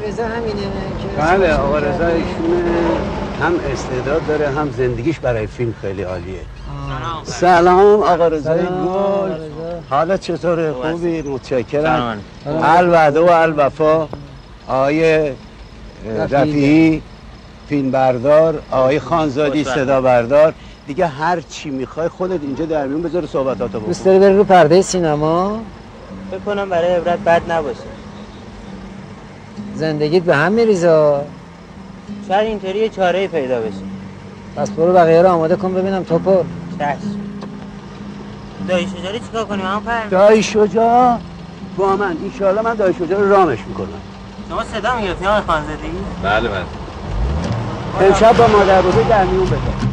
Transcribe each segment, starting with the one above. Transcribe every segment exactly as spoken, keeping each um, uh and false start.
رضا همینه که بله آقا رضا ایشون هم استعداد داره هم زندگیش برای فیلم خیلی عالیه. سلام سلام آقا رضای گل، حالت چطوره؟ خوبی؟ متشکرم. الوعده و الوفا. آقای رفیعی فیلم بردار، آقای خانزادی صدا بردار. دیگه هر چی میخوای خودت اینجا در میون بذار صحبتاتو بکن. دوست داری بری رو پرده سینما؟ فکر کنم برای عبرت بد نباشه. زندگیت به هم میریزه. شاید اینطوری یه چاره‌ای پیدا بشه. پس برو بقیه رو آماده کن ببینم توپو. چشم. دایی شجاعی چیکار کنیم همون پر؟ دایی شجاع با من ان شاءالله من دایی شجاع رو رامش میکنم. شما صدا میگرفتی آقای خانزادی؟ بله بله. امشب با مادر بزرگ در میون بذار.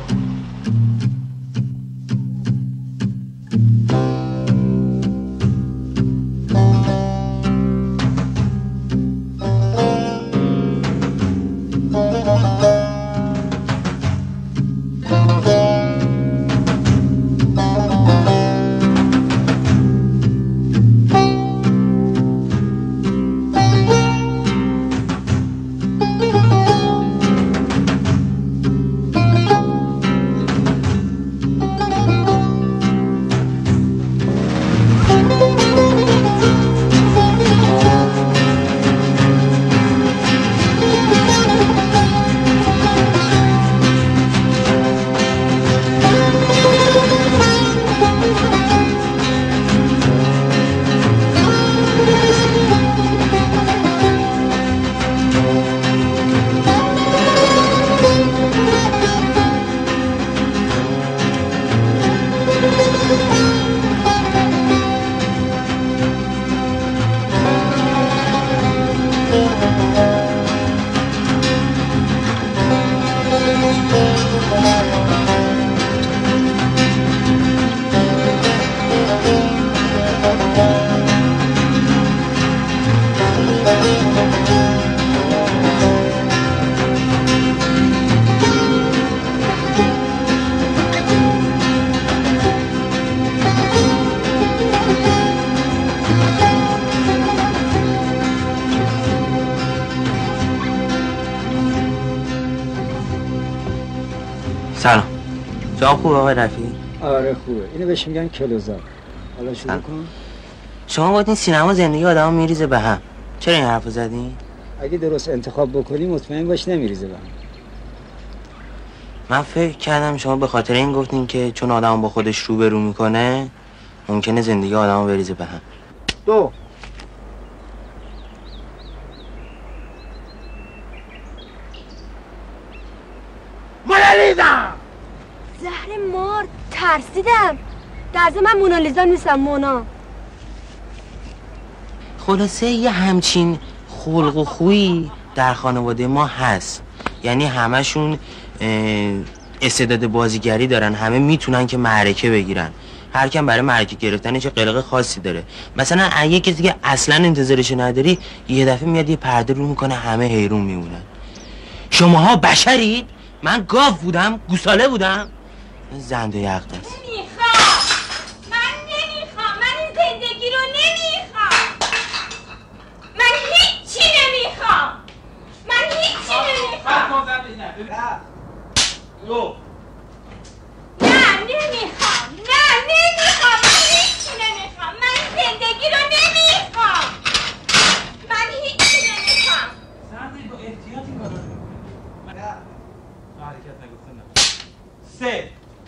سلام. جا خوبه آقای رفیعی؟ آره خوبه. اینو بهش میگن کلوزا. حالا شروع کن. شما باید این سینما زندگی آدمو میریزه به هم. چرا این حرفو زدین؟ اگه درست انتخاب بکنی مطمئن باش نمیریزه به هم. من فکر کردم شما به خاطر این گفتین که چون آدمو با خودش روبرو میکنه ممکنه زندگی آدمو بریزه به هم. دو مونالیزا. زهر مار ترسیدم. در ضمن من مونالیزا نیستم، مونا. خلاصه یه همچین خلق و خویی در خانواده ما هست. یعنی همشون استعداد بازیگری دارن، همه میتونن که معرکه بگیرن. هر کم برای معرکه گرفتن چه قلق خاصی داره. مثلا اگه کسی که اصلا انتظارش نداری یه دفعه میاد یه پرده رو میکنه، همه حیرون میمونن. شماها بشرید؟ من گاو بودم؟ گوساله بودم؟ زنده یقت است. نمیخوام. من نمیخوام. من این زندگی رو نمیخوام. من هیچی نمیخوام. من هیچی نمیخوام. نه نمیخوام. نه نمیخوام. من هیچی نمیخوام. من زندگی رو نمیخوام. من هیچی نمیخوام. زنده با احتیاطی کارو من حرکت نگفتم. سه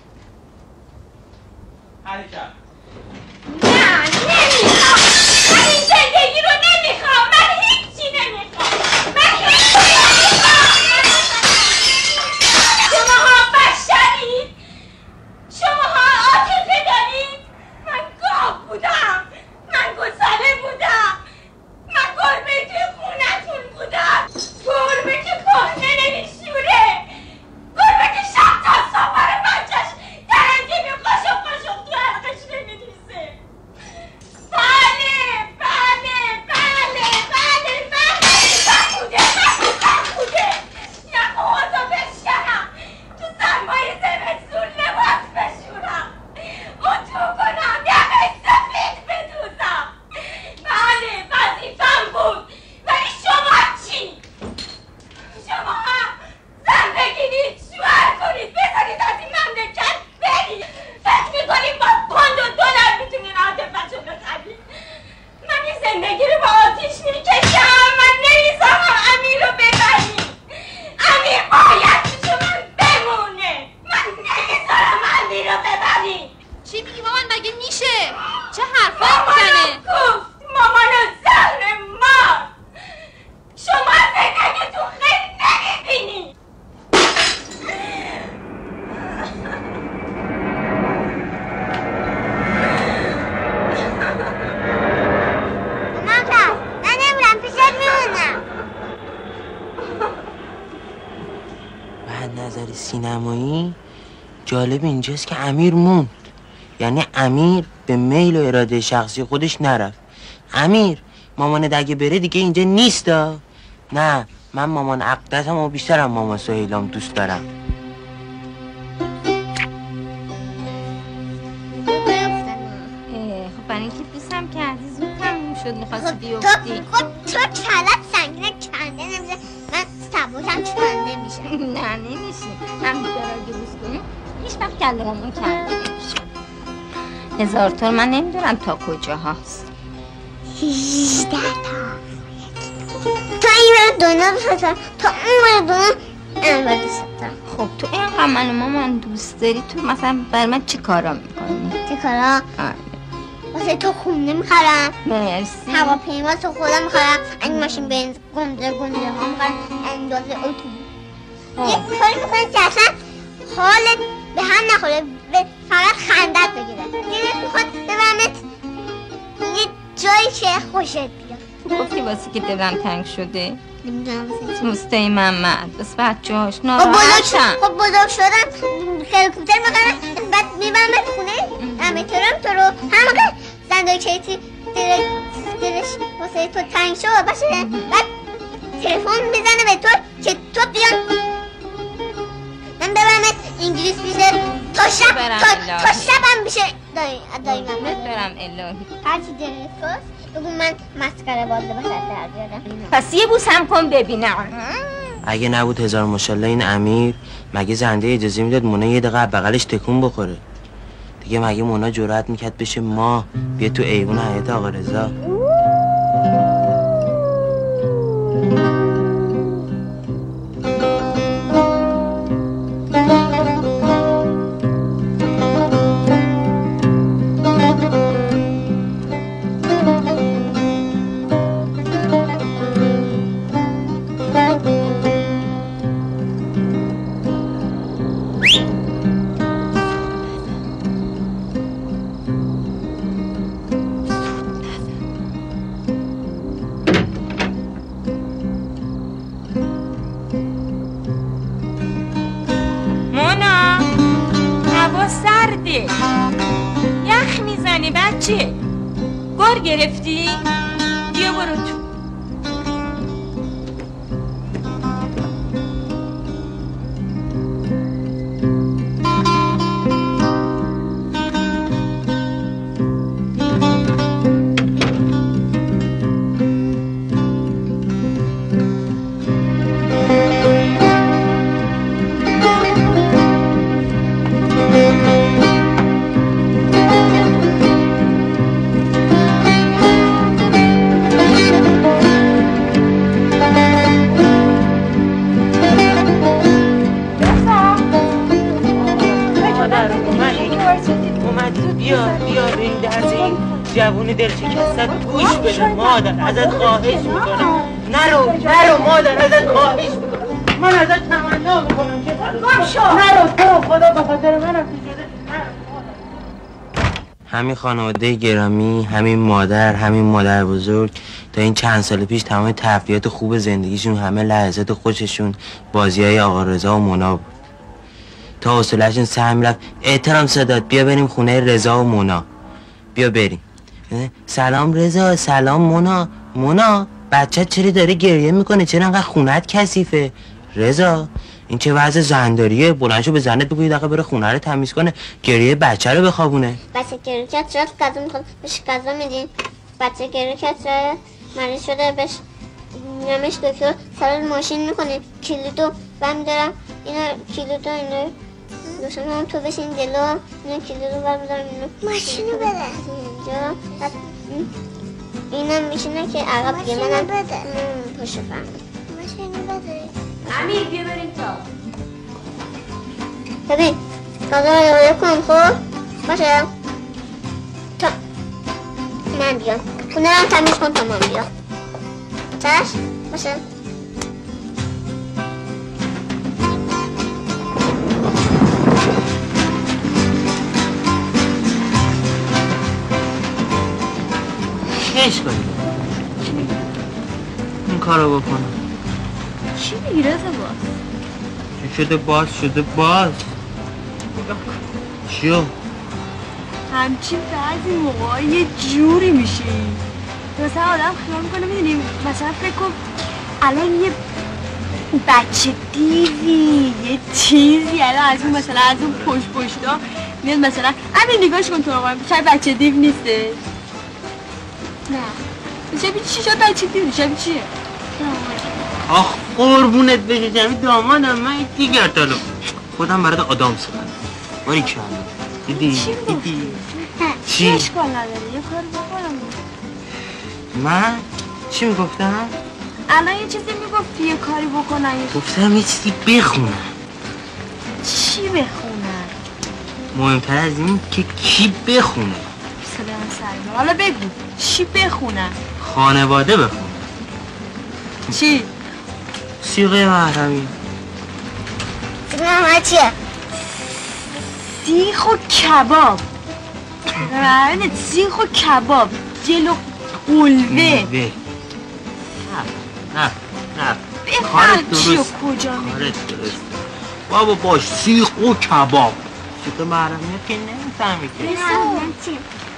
حرکت. نه نمیخوام. من این زندگی رو نمیخوام. من هیچی نمیخوام. من هیچی نمیخوام. شماها بشرید. زندگی رو با آتیش میکشم. من نمیذارم امیر رو ببری. امیر باید پیش من بمونه. من نمیذارم امیر رو ببری. چی میگی مامان؟ مگه میشه؟ چه حرفایی میزنه؟ گفت مامانو زهر مار. شما زندگیتون خیلی نمیبینی. مامان من نمیرم پیشت میمونم. بعد نظر سینمایی جالب اینجاست که امیر موند. یعنی امیر به میل و اراده شخصی خودش نرفت. امیر مامان اگه بره دیگه اینجا نیستا. نه من مامان عقدتم و بیشترم مامان سهیلام دوست دارم. خب برای اینکه دوستم کردی زود تموم شد. میخواستی تو بیفتی. خب تو کلت سنگینه کنده نمیشه. من سبوکم کنده میشه. نه نمیشه. هم دیگر اگه روز کنیم هیچ وقت کلممون کنده نمیشه. هزار تا من نمیدونم تا کجا هست. هیچده تا تا این رو دنیا دوست دارم. تا اون رو دنیا این دوست دارم. خب تو اینقدر من مامان دوست داری، تو مثلا بر من چی کارا میکنی؟ چه کارا؟ واسه تو خونه میخرم. مرسی. هواپیما تو خودم میخرم. این ماشین بنز گنده گنده ها میخرم. اندازه اتوبوس یه کاری میکنم که اصلا حالت به هم نخوره، فقط خندت بگیره. دلت میخواد ببرمت یه جایی که خوشت بیاد. گفتی واسه که دلم تنگ شده؟ نمیدونم واسه چی. دوستای محمد بس بچه هاش خب بزرگ شد. ناراحتم. خب بزرگ شدم هلیکوپتر میخرم. بعد میبرمت خونه. امیتورم تو رو هم موقع زندای کیتی دل دلش واسه تو تنگ شد باشه. بعد تلفن میزنه به تو که تو بیان من ببرمت انگلیس بیشه تا شب تا, تا شب هم بیشه دایی دایی من برم الهی. هرچی دلت خواست بگو من مسکره بازده باشه در بیارم. پس یه بوس هم کن ببینم. اگه نبود هزار ماشالله این امیر، مگه زنده اجازه میداد مونا یه دقیقه بغلش تکون بخوره؟ دیگه مگه مونا جرأت میکرد بشه ما بیا تو ایوون حیاط آقا رضا؟ یخ میزنی بچه. گر گرفتی؟ بیا برو تو. جوونی دل شکستت گوش بده مادر، ازت خواهش میکنم نرو نرو مادر، ازت خواهش میکنم، من ازت تمنا میکنم که گم شو نرو تو خدا به خاطر من همین خانواده گرامی، همین مادر، همین مادر بزرگ تا این چند سال پیش تمام تفریحات خوب زندگیشون، همه لحظات خوششون بازیای آقا رضا و مونا بود. تا حوصله‌شون سر میرفت احترام صدات بیا بریم خونه رضا و مونا، بیا بریم. سلام رضا، سلام مونا. مونا بچه چرا داره گریه میکنه؟ چرا انقدر خونت کثیفه؟ رضا این چه وضع زنداریه؟ بلند شو به زنت بگو یه دقیقه بره خونه رو تمیز کنه، گریه بچه رو بخوابونه. بچه گریه کرد شد غذا میخواد بهش غذا میدین. بچه گریه کرد شد مریض شده بهش میرمش دکتر سوار ماشین میکنه، کلیدو برمیدارم اینا کلیدو اینا دوستان هم تو بشین جلو، اینا کلیدو برمیدارم اینا ماشینو بده اینجا. اینم میشینه که عقب دیگه منم بده پشت فرمون ماشینو بده. امیر بیا بریم تا ببین کاغذ رو کن خب باشه تا من بیام خونه هم تمیز کن تا من بیام چشم باشه. خیش کنیم این کارو بکنم. چی میگی رضا باز؟ چی شده باز شده باز چیو؟ همچین بعضی موقع یه جوری میشی مثلا آدم خیال میکنه میدونیم مثلا فکر کن الان یه بچه دیوی یه چیزی الان از اون مثلا از اون پشت پشتا میاد مثلا همین نگاهش کن تو آقا شاید بچه دیو نیسته نه شبیه چی شد بچه دیو شبیه چیه؟ آخ قربونت بشه جمعی دامادم من دیگر تالو خودم برات آدام سخن باری کلا دیدی؟ چی دیدی؟ چی؟ اشکال نداره یه کار بکنم من؟ چی میگفتم؟ الان یه چیزی میگفتی یه کاری بکنم گفتم یه چیزی بخونم. چی بخونم؟ مهمتر از این که کی بخونه سلام سلام حالا بگو چی بخونم؟ خانواده بخونه. چی؟ سیغه محرمی. سیغه محرمی چیه؟ سیخ و کباب رهنه سیخ و کباب جلو قلوه نه نه نه بفهم چی و کجا میگه کارت درست بابا باش سیخ و کباب سیخ محرمی که نمیفهمی که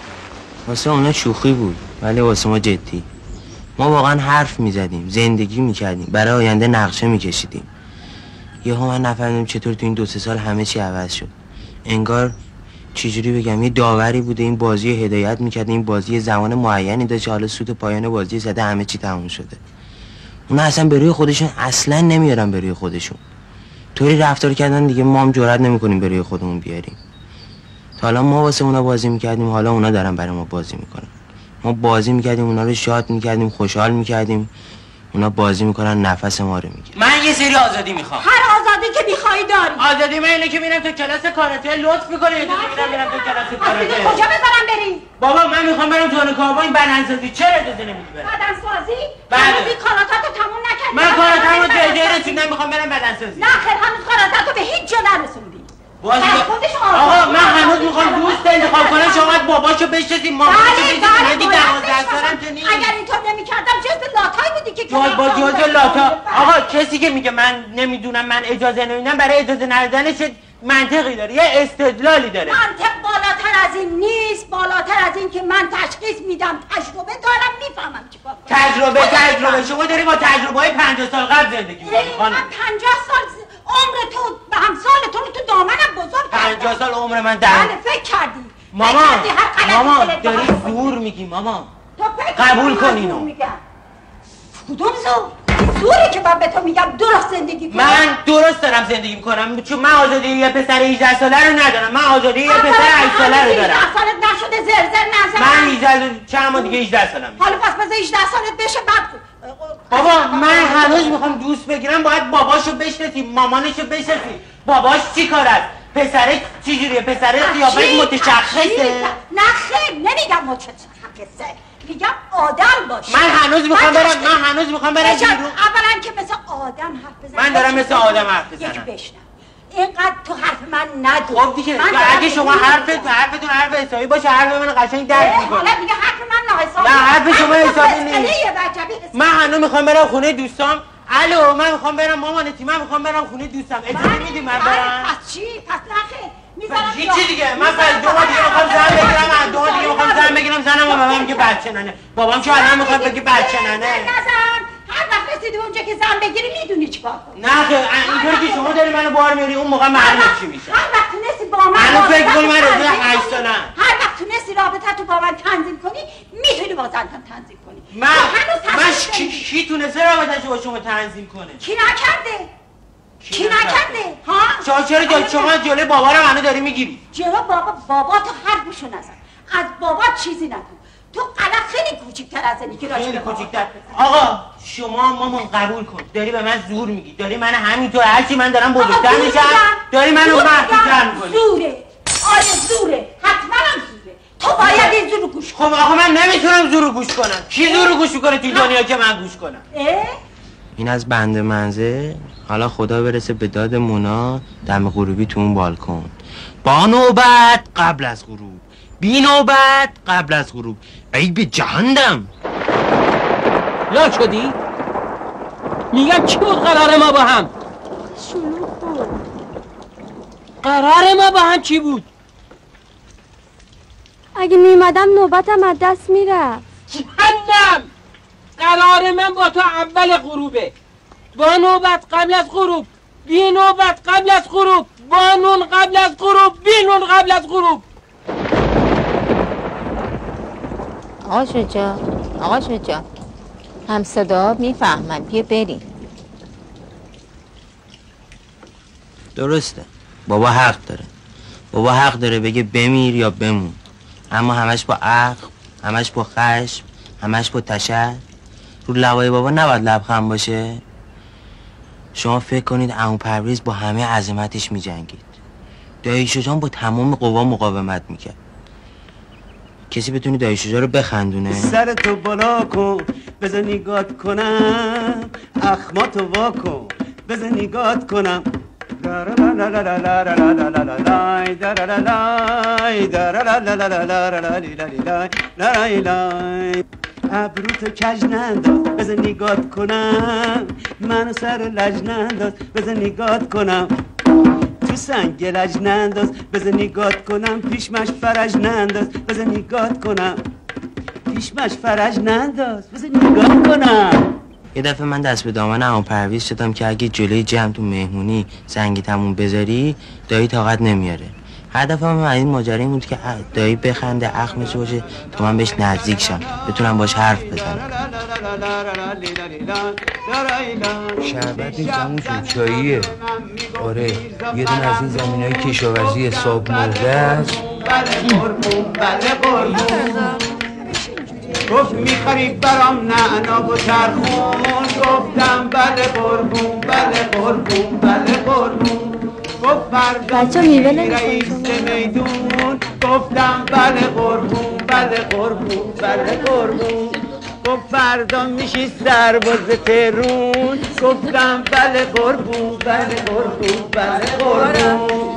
واسه اونا شوخی بود ولی واسه ما جدی. ما واقعا حرف میزدیم زندگی میکردیم برای آینده نقشه میکشیدیم. یهو من نفهمیدم چطور تو این دو سه سال همه چی عوض شد. انگار چجوری بگم یه داوری بوده این بازی هدایت میکرده این بازی زمان معینی داشت حالا سوت پایان بازی زده همه چی تموم شده. اونا اصلا به روی خودشون اصلا نمیارن به روی خودشون. طوری رفتار کردن دیگه ما هم جرئت نمیکنیم به روی خودمون بیاریم. تا حالا ما واسه اونا بازی میکردیم حالا اونا دارن برای ما بازی میکنن. ما بازی میکردیم اونا رو شاد میکردیم خوشحال میکردیم اونا بازی میکنن نفس ما رو میگیرن. من یه سری آزادی میخوام. هر آزادی که میخوای داری. آزادی من اینه که میرم تو کلاس کاراته لطف میکنی یا میرم میرم تو کلاس کاراته. کجا بذارم بری؟ بابا من میخوام برم تو کاربای بدنسازی. چرا اجازه نمیدی برم؟ بدنسازی؟ بله. هنوز کاراتاتو تموم نکردی. من کاراتمو جای جای رسوندم میخوام برم بدنسازی. نه خیر هنوز کاراتاتو به هیچ جا نرسوندی. باز آقا من هنوز میخوام دوست انتخاب کنم شما باید باباشو بشناسید مامانشو بشناسید یکی دوازده سالم که نیست. اگر اینطور نمی‌کردم جزء لاتایی بودی که جز با جزء لاتا. آقا کسی که میگه من نمیدونم من اجازه نمیدم برای اجازه ندادنش منطقی داره یه استدلالی داره. منطق بالاتر از این نیست بالاتر از این که من تشخیص میدم تجربه دارم میفهمم چیکار کنم. تجربه تجربه شما داری با تجربه های پنجاه سال قبل زندگی می‌کنی خانم. من پنجاه سال عمر تو به همسال تو رو تو دامنم بزرگ کردم. پنجاه سال عمر من در بله فکر کردی مامان مامان داری زور میگی مامان قبول کن اینو. کدوم زور؟ زوری که من به تو میگم درست زندگی کنم. من درست دارم زندگی میکنم چون من آزادی یه پسر هجده ساله رو ندارم. من آزادی یه پسر هشت ساله رو دارم. هجده سالت نشده زرزر نزن. من هجده چند ماه دیگه هجده سالم. حالا پس بذار هجده سالت بشه بعد بابا من هنوز میخوام دوست بگیرم باید باباشو بشناسی مامانشو بشناسی. باباش چی کار است؟ پسره چجوریه؟ پسره قیافش متشخصه؟ نه خیر نمیگم متشخصه میگم آدم باشه. من هنوز میخوام برم من هنوز میخوام برم بیرون. اولا که مثل آدم حرف بزن. من دارم مثل آدم حرف بزنم. یکی بشنم اینقدر تو حرف من ندو. خب دیگه اگه شما حرف حرفتون حرف حسابی باشه حرف من قشنگ درک میکنه. حالا دیگه حرف من ناحسابی. نه حرف شما حسابی نیست. من هنوز میخوام برم خونه دوستام. الو من میخوام برم مامانتی من میخوام برم خونه دوستم اجازه میدی من برم؟ پس چی؟ پس نخیر میذارم چی دیگه من پس دو ماه دیگه میخوام زن بگیرم دو ماه دیگه میخوام زن بگیرم زنم و بابام میگه بچه ننه. بابام که الان میخواد بگه بچه ننه. نزن هر وقت رسیدی اونجا که زن بگیری میدونی چیکار کنی. نه خیر اینطوری که شما داری منو بار میاری اون موقع معلومه چی میشه. هر وقت تونستی با من الان فکر کنی من رسیدم هشت سالم. هر وقت تونستی رابطه تو با من تنظیم کنی میتونی با زن تنظیم کنی. من من کی کی تونسته رابطه‌شو با شما تنظیم کنه؟ کی نکرده؟ کی نکرده؟ ها؟ شما چرا جا شما جلوی بابا رو منو داری میگیری؟ جلو بابا بابا تو حرفشو نزن. از بابا چیزی نکن. تو قلق خیلی کوچیک‌تر از اینی که راجع خیلی به بابا کوچیک‌تر. آقا شما مامان قبول کن، داری به من زور میگی، داری من همینطور هرچی من دارم بزرگتر میشم داری منو محدودتر میکنی. زوره، آره زوره، حتما هم زوره. تو باید این زور رو گوش کنی. خب آقا من نمیتونم زور رو گوش کنم. کی زور رو گوش میکنه تو دنیا که من گوش کنم؟ این از بنده منزل. حالا خدا برسه به داد مونا دم غروبی تو اون بالکن، با نوبت قبل از غروب، بی نوبت قبل از غروب. ای به جهندم لا شدی؟ میگم چی بود قرار ما با هم؟ شلوغ بود. قرار ما با هم چی بود؟ اگه میومدم نوبتم از دست میرفت. جهنم! قرار من با تو اول غروبه، با نوبت قبل از غروب، بی نوبت قبل از غروب، با نون قبل از غروب، بی نون قبل از غروب. آقا شجاع، آقا شجاع، هم صدا میفهمن، بیا بریم. درسته، بابا حق داره، بابا حق داره بگه بمیر یا بمون، اما همش با عقل، همش با خشم، همش با تشر. رو لبای بابا نباید لبخند باشه. شما فکر کنید عمو پرویز با همه عظمتش می جنگید، دایی شجاع با تمام قوا مقاومت میکرد. کسی بتونی دایی شجاع رو بخندونه؟ سر تو بالا کن بذار نگات کنم، اخماتو وا کن بذار نگات کنم. ابروتو کج ننداز بذار نگات کنم، منو سر لج ننداز بذار نگات کنم. تو سنگ لج ننداز بذار نگات کنم، پیشمش فرج ننداز بذار نگات کنم، پیشمش فرج ننداز بذار نگات کنم. یه دفعه من دست به دامن عمو پرویز شدم که اگه جلوی جمع تو مهمونی زنگی تموم بذاری دایی طاقت نمیاره. هر دفعه من این ماجرا این بود که دایی بخنده اخمش باشه تا من بهش نزدیک شم بتونم باش حرف بزنم. شربت نیستمون چاییه. آره یه دونه از این زمین های کشاورزی حساب مرده است. گفت میخری برام نعنا و چرخون، گفتم بله قربون بله قربون بله قربون. گفت فردا میری رئیس میدون، گفتم بله قربون بله قربون بله قربون. گفت فردا میشی سرباز تهرون، گفتم بله قربون بله قربون بله قربون.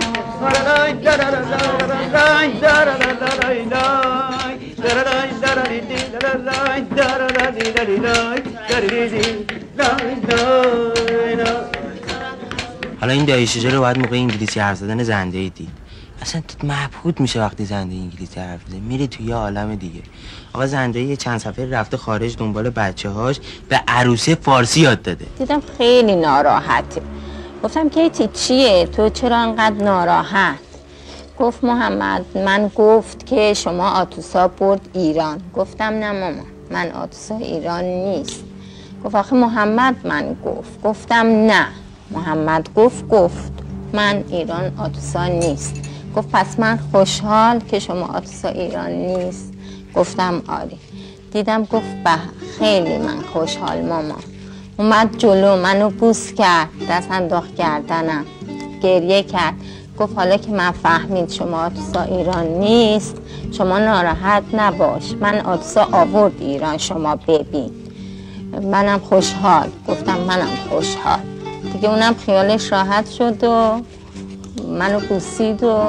حالا این دایی شجاع رو باید موقع انگلیسی حرف زدن زنده ای دید. اصلا تو مبهوت میشه وقتی زنده انگلیسی حرف میزنه، میره توی یه عالم دیگه. آقا زنده یه چند سفر رفته خارج دنبال بچه هاش، به عروسه فارسی یاد داده. دیدم خیلی ناراحته. گفتم کیتی چیه؟ تو چرا انقدر ناراحت؟ گفت محمد من گفت که شما آتوسا برد ایران. گفتم نه مامان من آتوسا ایران نیست. گفت آخه محمد من گفت. گفتم نه محمد گفت گفت من ایران آتوسا نیست. گفت پس من خوشحال که شما آتوسا ایران نیست. گفتم آره. دیدم گفت به خیلی من خوشحال مامان. اومد جلو منو بوس کرد، دست انداخت گردنم، گریه کرد. گفت حالا که من فهمید شما آتوسا ایران نیست شما ناراحت نباش، من آتوسا آورد ایران شما ببین. منم خوشحال. گفتم منم خوشحال. دیگه اونم خیالش راحت شد و منو بوسید و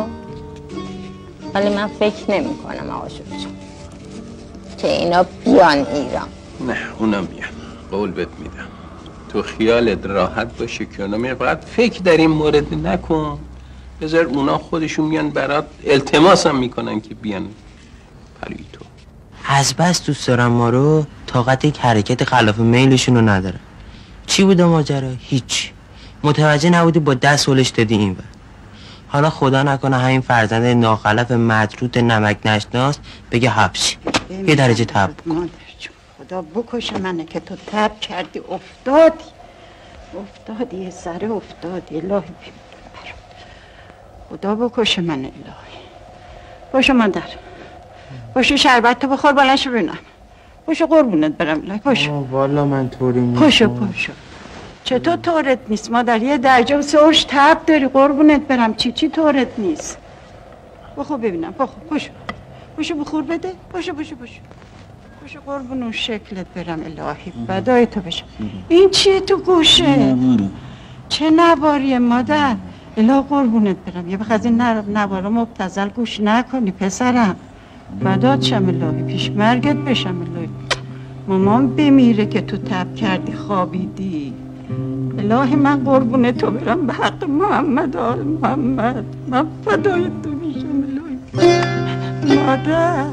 ولی من فکر نمی کنم آقا شجاع که اینا بیان ایران. نه اونم بیان، قول بهت میدم. تو خیالت راحت باشه که اونا میان، فقط فکر در این مورد نکن، بذار اونا خودشون میان برات التماس هم میکنن که بیان پروی تو. از بس دوست دارم ما رو طاقت یک حرکت خلاف میلشون رو ندارم. چی بوده ماجرا؟ هیچ. متوجه نبودی با دست ولش دادی این ور. حالا خدا نکنه همین فرزند ناخلف مدروت نمک نشناس بگه حبس یه درجه تب کن. خدا بکشه منه که تو تب کردی افتادی افتادی یه سره افتادی. الهی خدا بکشه من. الهی باشه مادر پاشو شربت تو بخور بلنشو ببینم. پاشو قربونت برم الهی پاشو. والا من طوری نیست. پاشو پاشو. چطور طورت نیست مادر؟ یه درجه و سرش تب داری قربونت برم. چی چی طورت نیست؟ بخور ببینم بخور پاشو. پاشو بخور بده. پاشو پاشو پاشو. پاشو قربون اون شکلت برم الهی بدای تو بشه. این چیه تو گوشه؟ چه نواریه مادر؟ الهی قربونت برم یه بخ از این نوارا مبتذل گوش نکنی پسرم. بدات شم الهی پیش مرگت بشم الهی. مامان بمیره که تو تب کردی خوابیدی. الهی من قربون تو برم به حق محمد آل محمد. من فدای تو میشم الهی. مادر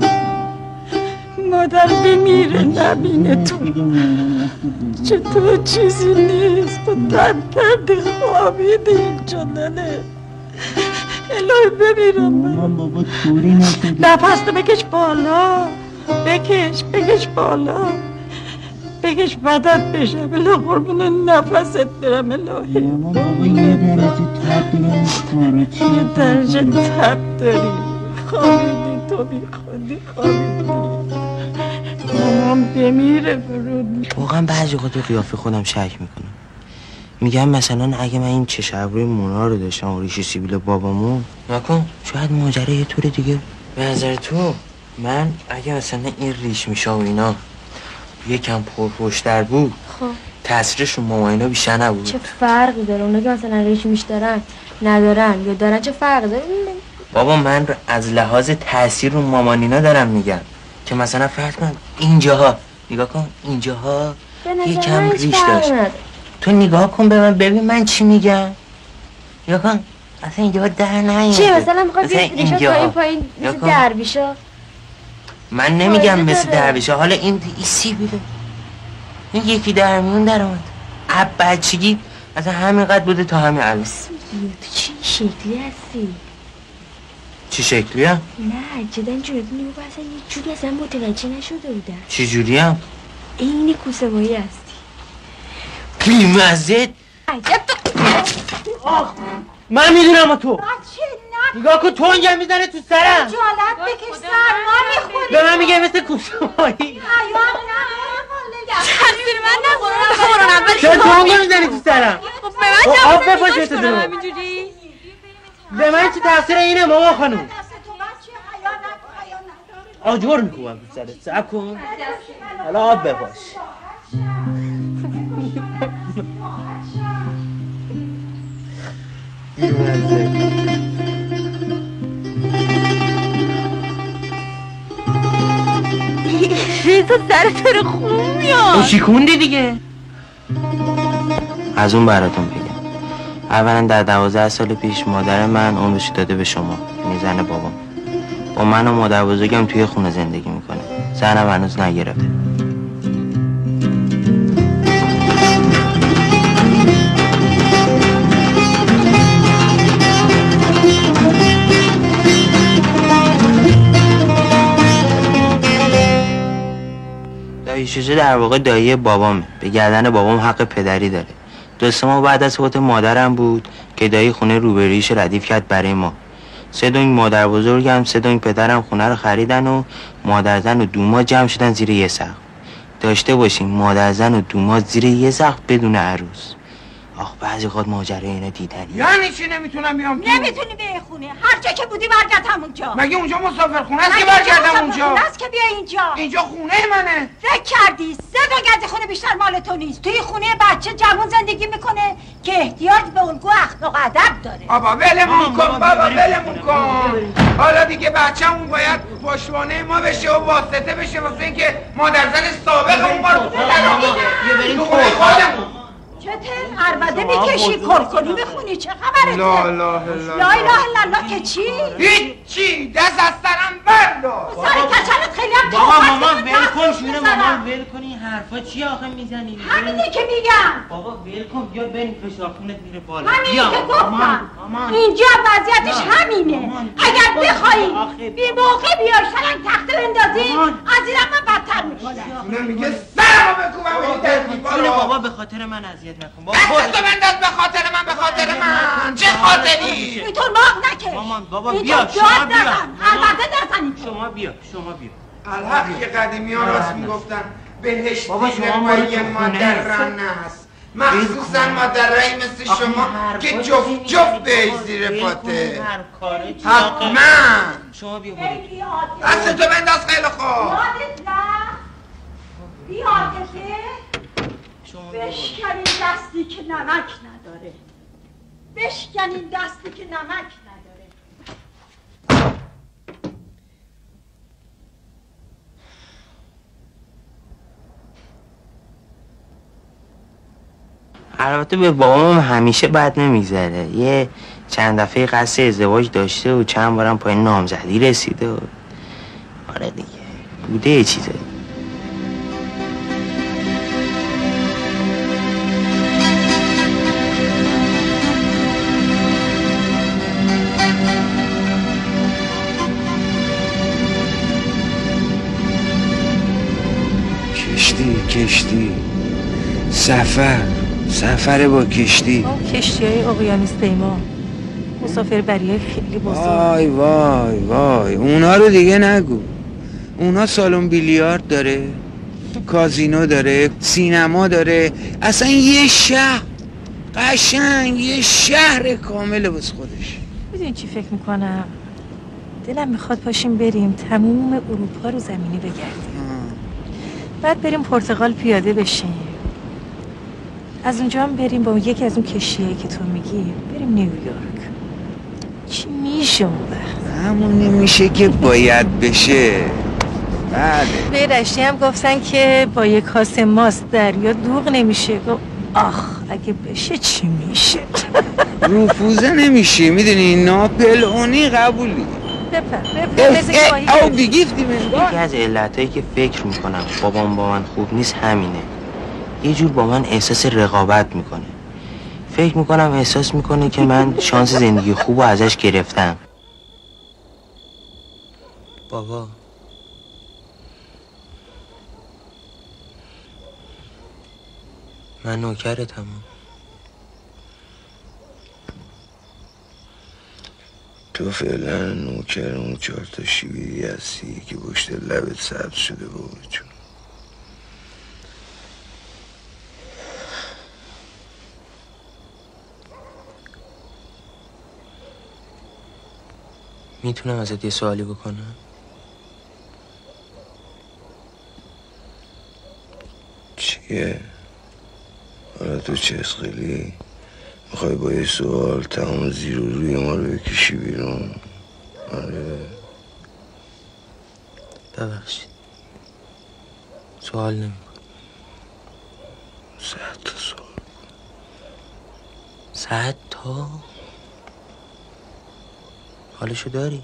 مادر بمیره نبینه تو. چطور چیزی نیست تو تب کردی خوابیدی اینجا دله. الهی بمیرم من. بابا طوری نشدی. نفس تو بکش بالا. بکش بکش بالا. بکش بدت بشم الهی قربون نفست برم الهی. بابا یه درجه تب دارم. یه درجه تب داری. خوابیدی تو بی خودی خوابیدی. مامان بمیره برود. واقعا بعضی وقت تو قیافه خودم شک میکنم. میگم مثلا اگه من این چش ابروی مونا رو داشتم و ریش سیبیل بابامون نکن شاید ماجرا یه طور دیگه. به نظر تو من اگه مثلا این ریش میشه و اینا یکم پرپشتر بود خب تاثیرش رو ماما اینا بیشتر نبود. چه فرقی داره اونا که مثلا ریش میش دارن ندارن یا دارن چه فرقی داره؟ بابا من از لحاظ تاثیر رو مامانینا دارم میگم که مثلا فرض کن اینجاها نگاه کن اینجاها یکم ریش داشت. تو نگاه کن به من ببین من چی میگم. نگاه کن اصلا اینجاها در نیومده. چی مثلا میخوای ریشا پایین پایین مثل درویشا؟ من نمیگم مثل درویشا. حالا این ای سیبیله این یکی در میون در اومد. اب بچگی اصلا همینقدر بوده تا همین الان. تو چی شکلی هستی؟ چی شکلی هم؟ نه جدا جوری نگو اصلا یه جوری اصلا متوجه نشده بودم. چی جوری هم؟ اینی کوسه بایی هستی. بیمزد عجب آخ من میدونم تو نگاه کن تونگم میزنه تو سرم. جالت بکش سرما میخوری. به من میگه مثل کوسه بایی. حیوان تقصیر من نخورم نخورم چرا تونگم میزنی تو سرم؟ خب به من آب بپاش مثل دونم همینجوری. به من چی تقصیر اینه ماما خانوم؟ آجور میکنم تو سرت. صبر کن حالا آب بپاش. ریزا سرت رو خون میاد. شیکوندی دیگه. از اون براتون بگم اولا در دوازده سال پیش مادر من عمرش داده به شما یعنی زن بابام. با من و مادر بزرگم توی خونه زندگی میکنه. زنم هنوز نگرفته. دایی شوشه در واقع دایی بابامه. به گردن بابام حق پدری داره. دوست ما بعد از فوت مادرم بود که دایی خونه روبرویش ردیف کرد برای ما. سه دنگ مادر بزرگم سه دنگ پدرم خونه رو خریدن و مادر زن و دوما جمع شدن زیر یه سقف. داشته باشیم مادر زن و دوما زیر یه سقف بدون عروس. آخ بعضی خود ماجرای اینا دیدنی. یعنی چی نمیتونم بیام تو؟ نمیتونی بیای خونه. هر جا که بودی برگرد همونجا. مگه اونجا مسافر خونه است که برگردم اونجا؟ خونه است که بیای اینجا. اینجا خونه منه. فکر کردی سه دو گز خونه بیشتر مال تو نیست. توی خونه بچه جوان زندگی میکنه که احتیاج به الگو اخلاق و ادب داره. بابا ولمون کن بابا ولمون کن. حالا دیگه بچه‌مون باید پشتوانه ما بشه و واسطه بشه واسه اینکه مادر زن سابقمون ما رو تو خونه خودمون. چته عربده میکشی کرکری میخونی چه خبرته؟ لا اله الا لا اله الا الله که چی؟ هیچی دست از سرم بردار. سر کچلت خیلی هم بابا مامان ول کن شونه مامان ول کن. این حرفا چی آخه میزنی؟ همینه که میگم. بابا ول کن بیا بریم فشارخونت میره بالا. همینه که گفتم. اینجا وضعیتش همینه. اگر بخوایی بی موقع بیای سرنگ تخته بندازی از اینم من بدتر میکنم. اونم میگه سرمو بکوبم این در دیوار. بابا بابا به خاطر من اذیت نکن بابا. دست تو بنداز به خاطر من، به خاطر من. چه خاطری؟ اینطور ماه نکش. مامان بابا بیا شما بیا. البته نزنید. شما بیا شما بیا. الحق که قدیمیان راست میگفتن بهشت زیبایی مادران است، مخصوصا مادرایی مثل شما که جفت جفت بهش زیر پاته. حتما. شما بیا دست تو بنداز خیلی خوب. بیادته بشکن این دستی که نمک نداره، بشکن این دستی که نمک نداره. البته به بابام همیشه بد نمیگذره. یه چند دفعه قصد ازدواج داشته و چند بارم پایین نامزدی رسیده و آره دیگه بوده یه چیزه. کشتی کشتی سفر سفر با کشتی. کشتی های اقیانوس پیما، مسافر بریای خیلی بزرگ. وای وای وای اونا رو دیگه نگو. اونا سالن بیلیارد داره، کازینو داره، سینما داره، اصلا یه شهر قشنگ، یه شهر کامل واسه خودش. میدونی چی فکر میکنم؟ دلم میخواد پاشیم بریم تموم اروپا رو زمینی بگردیم، بعد بریم پرتغال پیاده بشیم، از اونجا هم بریم با یکی از اون کشتیایی که تو میگی بریم نیویورک. چی میشه اون وقت؟ همون نمیشه که باید بشه. بله. به رشتی هم گفتن که با یک کاسه ماست دریا دوغ نمیشه. گفت آخ اگه بشه چی میشه؟ رفوزه نمیشه. میدونی ناپلئونی قبولی. بپر بپر او بیگیفتی من. یکی از علتایی که فکر میکنم بابام با من خوب نیست همینه. یه جور با من احساس رقابت میکنه. فکر میکنم احساس میکنه که من شانس زندگی خوب رو ازش گرفتم. بابا من نوکرتم. تو فعلا نوکر اون چهار تا شیویی هستی که پشت لبت سبز شده بابا جون. میتونم ازت یه سوالی بکنم؟ چیه؟ حالا تو چه اسقیلی؟ میخوای با یه سوال تمام زیر و روی ما رو بکشی بیرون؟ آره ببخشید سوال نمی کنم. صد تا سوال صد تا؟ حالشو داری؟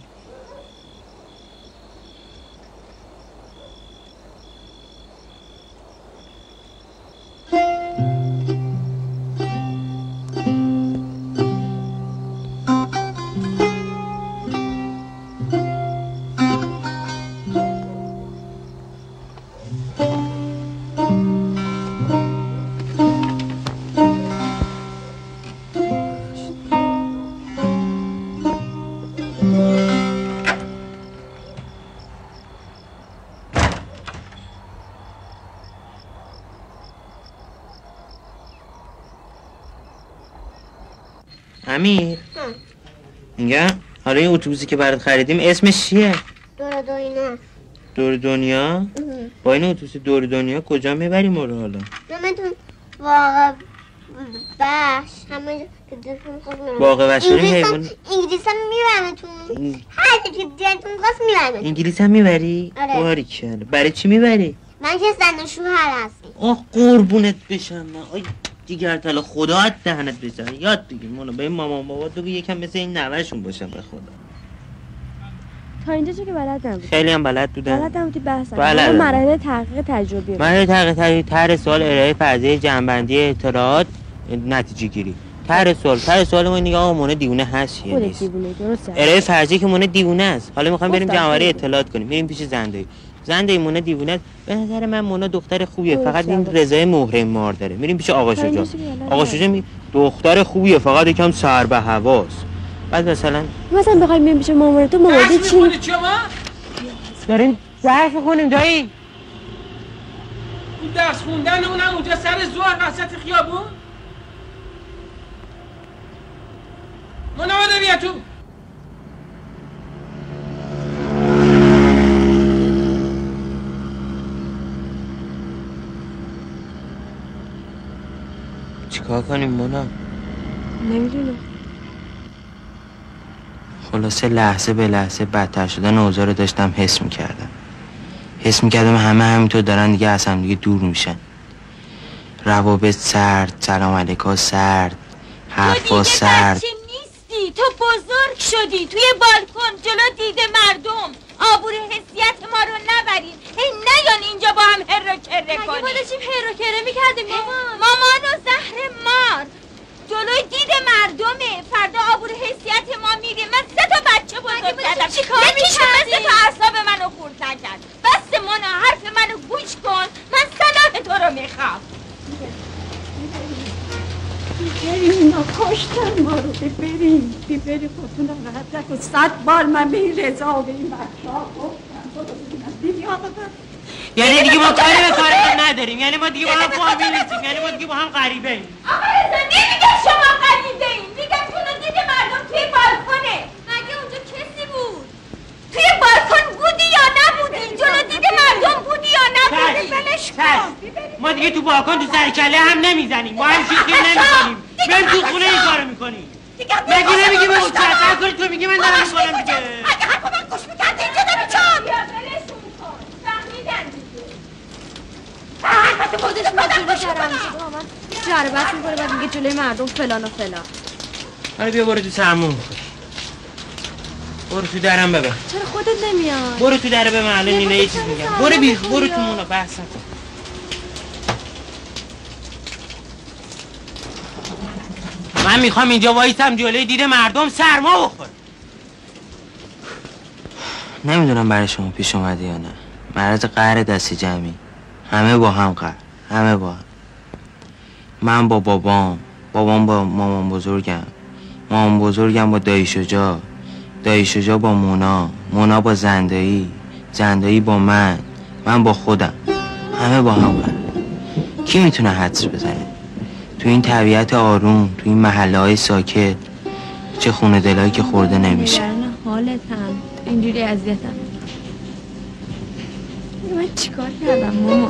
امیر میگم حالا این اتوبوسی که برات خریدیم اسمش چیه؟ دور دنیا. دور دنیا؟ با این اتوبوس دور دنیا کجا میبریم ما رو حالا؟ نمیتون واقع بخش همه که دلتون خواست میبرم. واقع بخش داریم حیوان؟ انگلیس هم میبرمتون. هر که دلتون خواست میبرمتون. انگلیس هم میبری؟ آره. باریکلا. برای چی میبری؟ من که زن و شوهر هستیم. آه قربونت بشم من. آی دیگر تلا خدا دهنت بزن. یاد بگیر مونو به این مامان بابا بگو یکم مثل این نوهشون باشم به خدا. تا اینجا چه که بلد نبودی؟ خیلی هم بلد بودم. بلد نبودی بحث هم. بلد. مراحل تحقیق تجربی. مراحل تحقیق تجربی طرح سوال ارائه فرضیه جمع‌بندی اطلاعات نتیجه گیری. طرح سوال طرح سوال ما نگاه مونه دیونه هست یا نیست. دیوونه درسته. ارائه فرضیه که مونه دیونه است. حالا می‌خوایم بریم جمع‌آوری اطلاعات کنیم. بریم پیش زندایی. زنده مونا دیوونه. به نظر من مونا دختر خوبیه، فقط این رضای مهره مار داره. میریم پیش آقا شجاع. آقا شجاع می دختر خوبیه، فقط یکم سر به هواست. بعد مثلا مثلا بخوایم میام پیش مامان تو مواده چی؟ داریم درس می‌خونیم دایی. اون درس خوندن اونم اونجا سر زور وسط خیابون؟ مونا بیا تو. چیکار کنیم مونا؟ نمیدونم. خلاصه لحظه به لحظه بدتر شدن اوضاع رو داشتم حس میکردم. حس میکردم همه همینطور دارن دیگه از هم دیگه دور میشن. روابط سرد، سلام علیکا سرد، حرفا سرد. تو دیگه بچه نیستی، تو بزرگ شدی توی بالکن جلو دید مردم. آبور حسیت ما رو نبرین. هی نیان اینجا با هم هر و کره کنی. مگه ما داشتیم هر و کره میکردیم مامان؟ مامان و زهر مار جلوی دید مردمه. فردا آبور حیثیت ما میره. من سه تا بچه بزرگ کردم. یکیشون مثل تو اعصاب منو خورد نکرد. بس مونا حرف منو گوش کن. من صلاح تو رو میخوام. بریم اینا کشتن ما رو. بریم بریم خودتون راحت نکن. صد بار من به این رضا و به این بچه ها گفتم. دیدی آقا یعنی دیگه ما کاری به کارمون نداریم، یعنی ما دیگه با هم فامیل نیستیم، یعنی ما دیگه با هم غریبه ایم. آقا رضا نمیگم شما غریبه ایم، میگم جلو دید مردم توی بالکنه. مگه اونجا کسی بود؟ توی بالکن بودی یا نبودی؟ جلو دید مردم بودی یا نبودی؟ بلش کن. ما دیگه تو بالکن تو سرکله هم نمیزنیم، با هم شیخی نمیکنیم، بریم تو خونه این کارو میکنیم. مگه نمیگی به مستحصل کنی؟ تو میگی من دارم میکنم دیگه. اگه حرف من گوش میکردی اینجا داری چام. تو خودش مجبور جرم شده آمد جربت میکنه بعد میگه جلوی مردم فلان و فلان. آره بیا برو تو سرمون بخور. برو تو درم ببر. چرا خودت نمیاد؟ برو تو در به محله نینه یه چیز میگم. برو بی برو تو مونا بحث نکن. من میخوام اینجا وایسم جلوی دید مردم سرما بخور. نمیدونم برای شما پیش اومده یا نه. مرض قهر دست جمعی. همه با هم قهر. همه با هم. من با بابام، بابام با مامان بزرگم، مامان بزرگم با دایی شجاع، دایی شجاع با مونا، مونا با زندایی، زندایی با من، من با خودم. همه با هم قهر. کی میتونه حدس بزنه؟ تو این طبیعت آروم، تو این محله های ساکت، چه خونه دلایی که خورده نمیشه. نگران حالتم، اینجوری اذیتم. من چیکار کردم ماما؟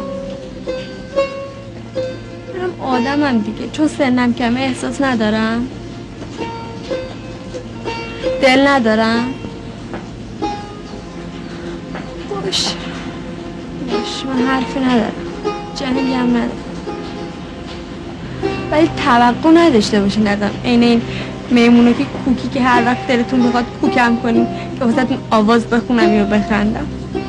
منم آدمم دیگه، چون سنم کمه احساس ندارم، دل ندارم. باش باش من حرفی ندارم، جنگی هم ندارم، ولی توقع نداشته باشین ازم عین این میمونه که کوکی که هر وقت دلتون بخواد کوکم کنین که واسهتون آواز بخونم یا بخندم.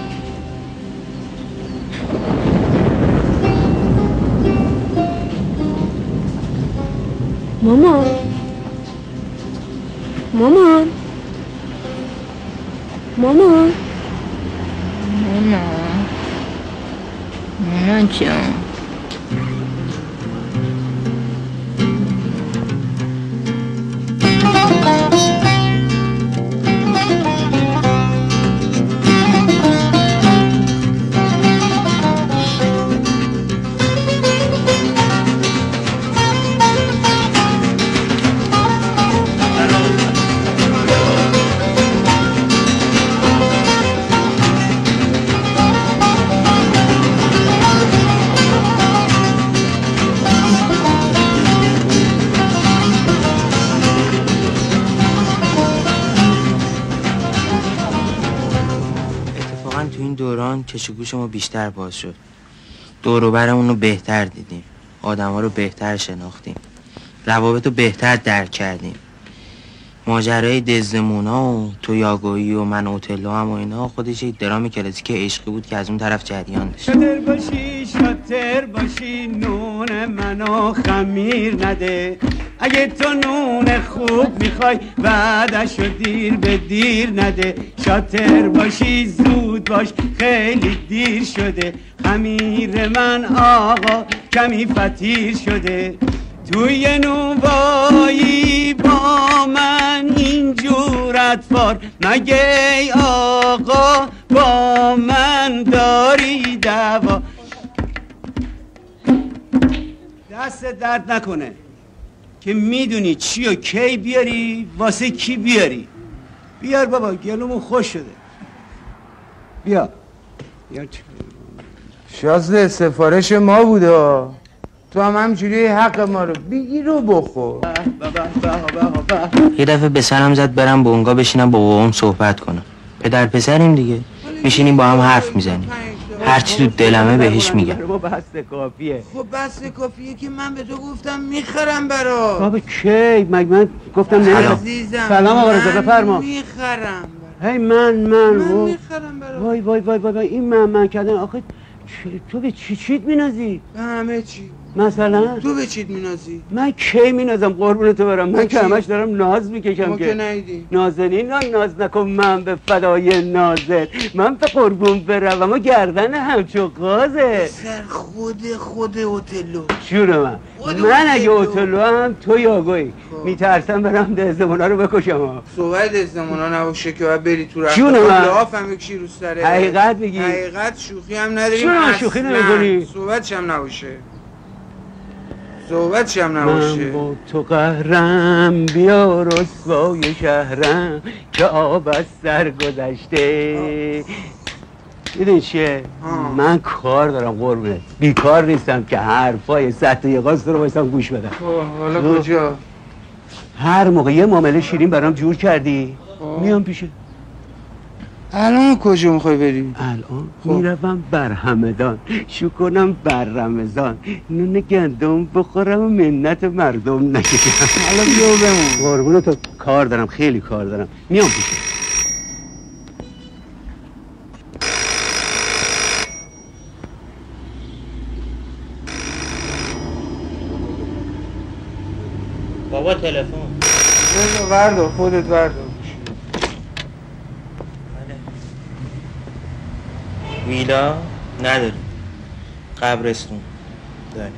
مامان مامان مامان مامان مامان جان کش و گوش ما بیشتر باز شد. دور و برمون رو بهتر دیدیم، آدم ها رو بهتر شناختیم، روابط رو بهتر درک کردیم. ماجرای دزدمونا و تویاگویی و من اوتلو هم و اینا خودش یک درام کلاسیک عشقی بود که از اون طرف جریان داشت. شاتر باشی شاتر باشی نون منو خمیر نده، اگه تو نون خوب میخوای وعدشو دیر به دیر نده، شاطر باشی زود باش خیلی دیر شده، خمیر من آقا کمی فتیر شده، توی نونوایی با من اینجور اطفار مگه ای آقا با من داری دعوا. دست درد نکنه که میدونی چی و کی بیاری واسه کی بیاری. بیار بابا گلومون خوش شده. بیا بیار. شازده سفارش ما بوده، تو هم همجوری حق ما رو بگیر و بخور. یه دفعه به سرم زد برم بونگا بشینم با بابام صحبت کنم. پدر پسریم دیگه، میشینیم با هم حرف میزنیم، هرچی تو دلمه بهش میگم. بس کافیه. خب بس کافیه که من به تو گفتم میخرم برات. بابا کی؟ مگه من گفتم نه. سلام آقا رضا بفرما. میخرم. هی من من من میخرم برات. وای وای وای وای این من من کردن آخه تو به چی چیت مینازی؟ به همه چی. مثلا تو به چیت مینازی؟ من کی مینازم قربون تو برم؟ من که همش دارم ناز میکشم که نیدی. نازنین نه ناز نکن من به فدای نازت، من به قربون برم اما گردن همچو قازه. سر خود خود اوتلو جون من من اگه اوتلو هم تو یاگوی میترسم برم دزدمونا رو بکشم. صحبت دزدمونا نباشه که باید بری تو رفت جون من لافم یک چی رو سره. حقیقت میگی؟ حقیقت شوخی هم نداریم. چون شوخی نمی‌کنی؟ صحبتش هم نباشه. صحبتش هم نباشه. من با تو قهرم بیا رسوای شهرم که آب از سر گذشته. میدونی چیه؟ من کار دارم قربونت، بیکار نیستم که حرفای سطح یقاز رو بایستم گوش بدم. حالا کجا؟ هر موقع یه معامله شیرین برام جور کردی میام پیشه. الان کجا میخوای بری؟ الان میروم بر همدان شو کنم بر رمضان، نون گندم بخورم و منت مردم نکشم. حالا بیا بمون. قربون تو کار دارم، خیلی کار دارم، میام پیشه. بابا تلفن. بذار بردار خودت بردار. ویلا نداریم، قبرستون داریم.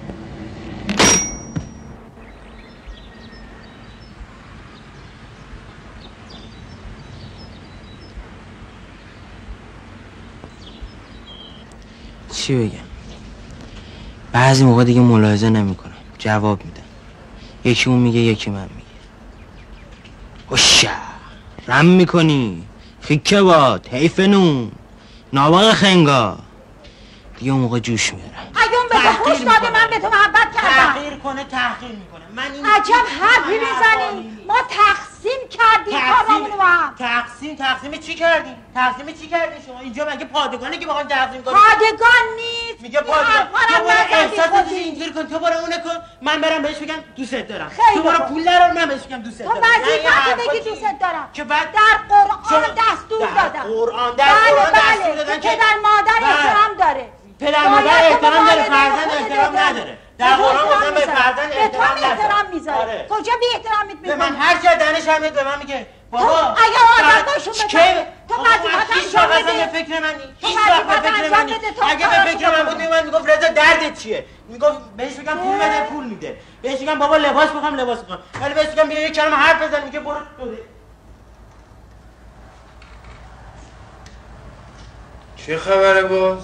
چی بگم؟ بعضی موقع دیگه ملاحظه نمی‌کنم، جواب میدم. یکی اون میگه یکی من میگه. اوشا رم میکنی خیکه باد حیف نون ناباق خنگا دیگه اون موقع جوش میارم. اگه اون به تو خوش داده من به تو محبت کردم. تحقیر کنه تحقیر میکنه. من این عجب حرفی میزنی. ما تقسیم کردیم کارامونو با هم. تقسیم تقسیم چی کردیم؟ تقسیم چی کردین شما؟ اینجا مگه پادگانه که بخوایم تقسیم کنیم؟ پادگان نیست. میگه پادگان. تو برو احساسش اینجوری کن، تو برو اونو کن، من برم بهش بگم دوست دارم. تو برو پول درار من بهش بگم دوست دارم. تو وظیفت بگی دوست دارم. که بعد در قرآن دستور دادن. قرآن در قرآن دستور دادن که پدر مادر احترام داره. پدر مادر احترام داره، فرزند احترام نداره. در قرآن گفتن به فرزند احترام نذاره. احترام میذاره. کجا بی احترامیت میکنه؟ به من هر جا دانش هم به من میگه بابا اگه آدم باشون بده تو وظیفت انجام بده. به فکر من نیست. هیچ وقت به فکر من نیست. اگه به فکر من بود من میگفت رضا دردت چیه؟ میگفت بهش میگم پول بده پول میده. بهش میگم بابا لباس بخوام لباس بخوام. ولی بهش میگم بیا یک کلمه حرف بزن میگه برو بده. چه خبره باز؟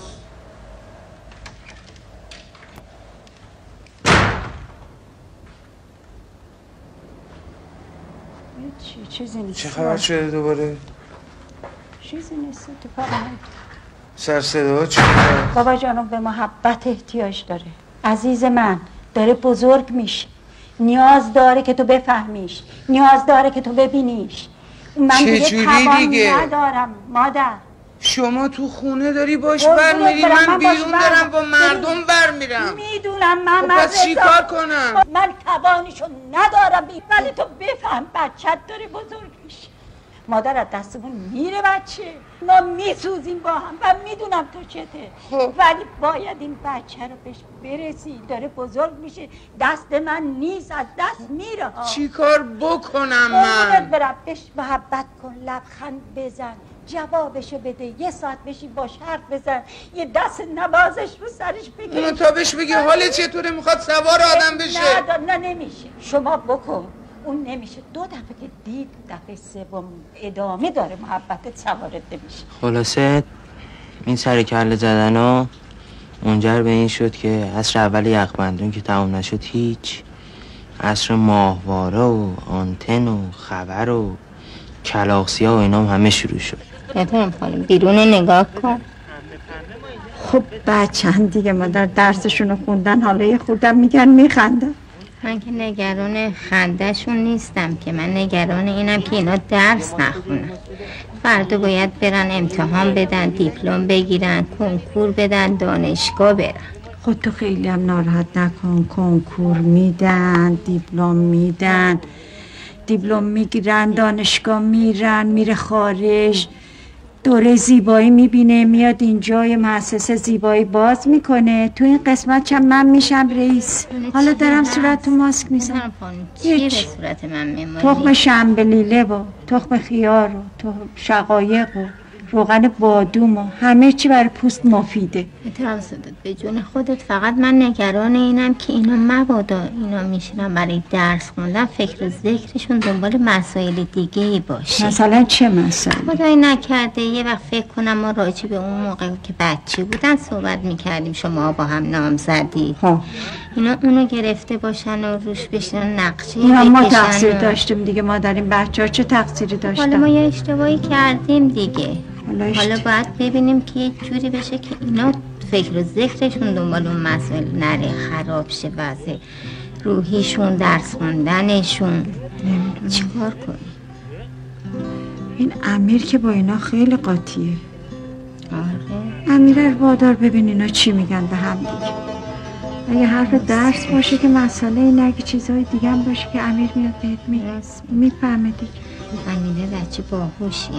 چی چیزی نیست. چه خبر شده دوباره؟ چیزی نیست اتفاقا. سر صدا چی؟ بابا جانم به محبت احتیاج داره. عزیز من داره بزرگ میشه. نیاز داره که تو بفهمیش. نیاز داره که تو ببینیش. من دیگه توان ندارم مادر. شما تو خونه داری باش برمیری، من بیرون دارم با مردم برمیرم. میدونم من خب پس چی کار کنم؟ من توانشو ندارم ولی تو بفهم بچت داره بزرگ میشه. مادر از دستمون میره بچه، ما میسوزیم با هم و میدونم تو چته، ولی باید این بچه رو بهش برسی، داره بزرگ میشه، دست من نیست، از دست میره ها. چی کار بکنم من؟ من؟ برم بهش محبت کن، لبخند بزن، جوابشو بده، یه ساعت بشی باش حرف بزن، یه دست نوازش رو سرش بگیر. اونو تا بهش بگی حال چطوره، میخواد سوار آدم بشه. نه نه نمیشه، شما بکن، اون نمیشه. دو دفعه که دید دفعه سوم ادامه داره محبتت، سوارت نمیشه. خلاصه این سر کله زدن ها منجر به این شد که عصر اول یخبندون که تمام نشد هیچ، عصر ماهواره و آنتن و خبر و کلاغسیا و اینام همه شروع شد. بفرم خانم بیرون نگاه کن. خب بچه‌ن دیگه مادر درسشونو خوندن، حالا یه خوردن میگن میخندن. من که نگران خندهشون نیستم، که من نگران اینم که اینا درس نخونن. فردا باید برن امتحان بدن، دیپلم بگیرن، کنکور بدن، دانشگاه برن. خودتو خیلی هم ناراحت نکن، کنکور میدن، دیپلم میدن، دیپلم میگیرن، دانشگاه میرن، میره خارج، دوره زیبایی میبینه، میاد اینجا یه مؤسسه زیبایی باز میکنه. تو این قسمت چم من میشم رئیس. حالا دارم صورت تو ماسک میزنم. چی به صورت من میمونی؟ تخم شنبلیله و تخم خیار و تخم شقایق و روغن بادوم و همه چی برای پوست مفیده. احترام صدت به جون خودت. فقط من نگران اینم که اینا مبادا اینا میشینن برای درس خوندن فکر و ذکرشون دنبال مسائل دیگه ای باشه. مثلا چه مسائل؟ خدای نکرده یه وقت فکر کنم ما راجع به اون موقع که بچه بودن صحبت میکردیم، شما با هم نام زدی، اینا اونو گرفته باشن و روش بشن نقشه اینا ما بکشن تقصیر و... داشتیم دیگه مادرین بچه ها چه تقصیری داشتن؟ حالا ما یه اشتباهی کردیم دیگه، حالا, حالا باید ببینیم که یه جوری بشه که اینا فکر و ذکرشون دنبال اون مسائل نره، خراب شه وضع روحیشون، درس خوندنشون. چیکار کنیم؟ این امیر که با اینا خیلی قاطیه. آره امیر رو وادار ببین اینا چی میگن به هم دیگه. اگه حرف درس باشه که مسئله اینه، اگه چیزهای دیگه هم باشه که امیر میاد بهت میگه، میفهمه دیگه. امیره بچه باهوشیه.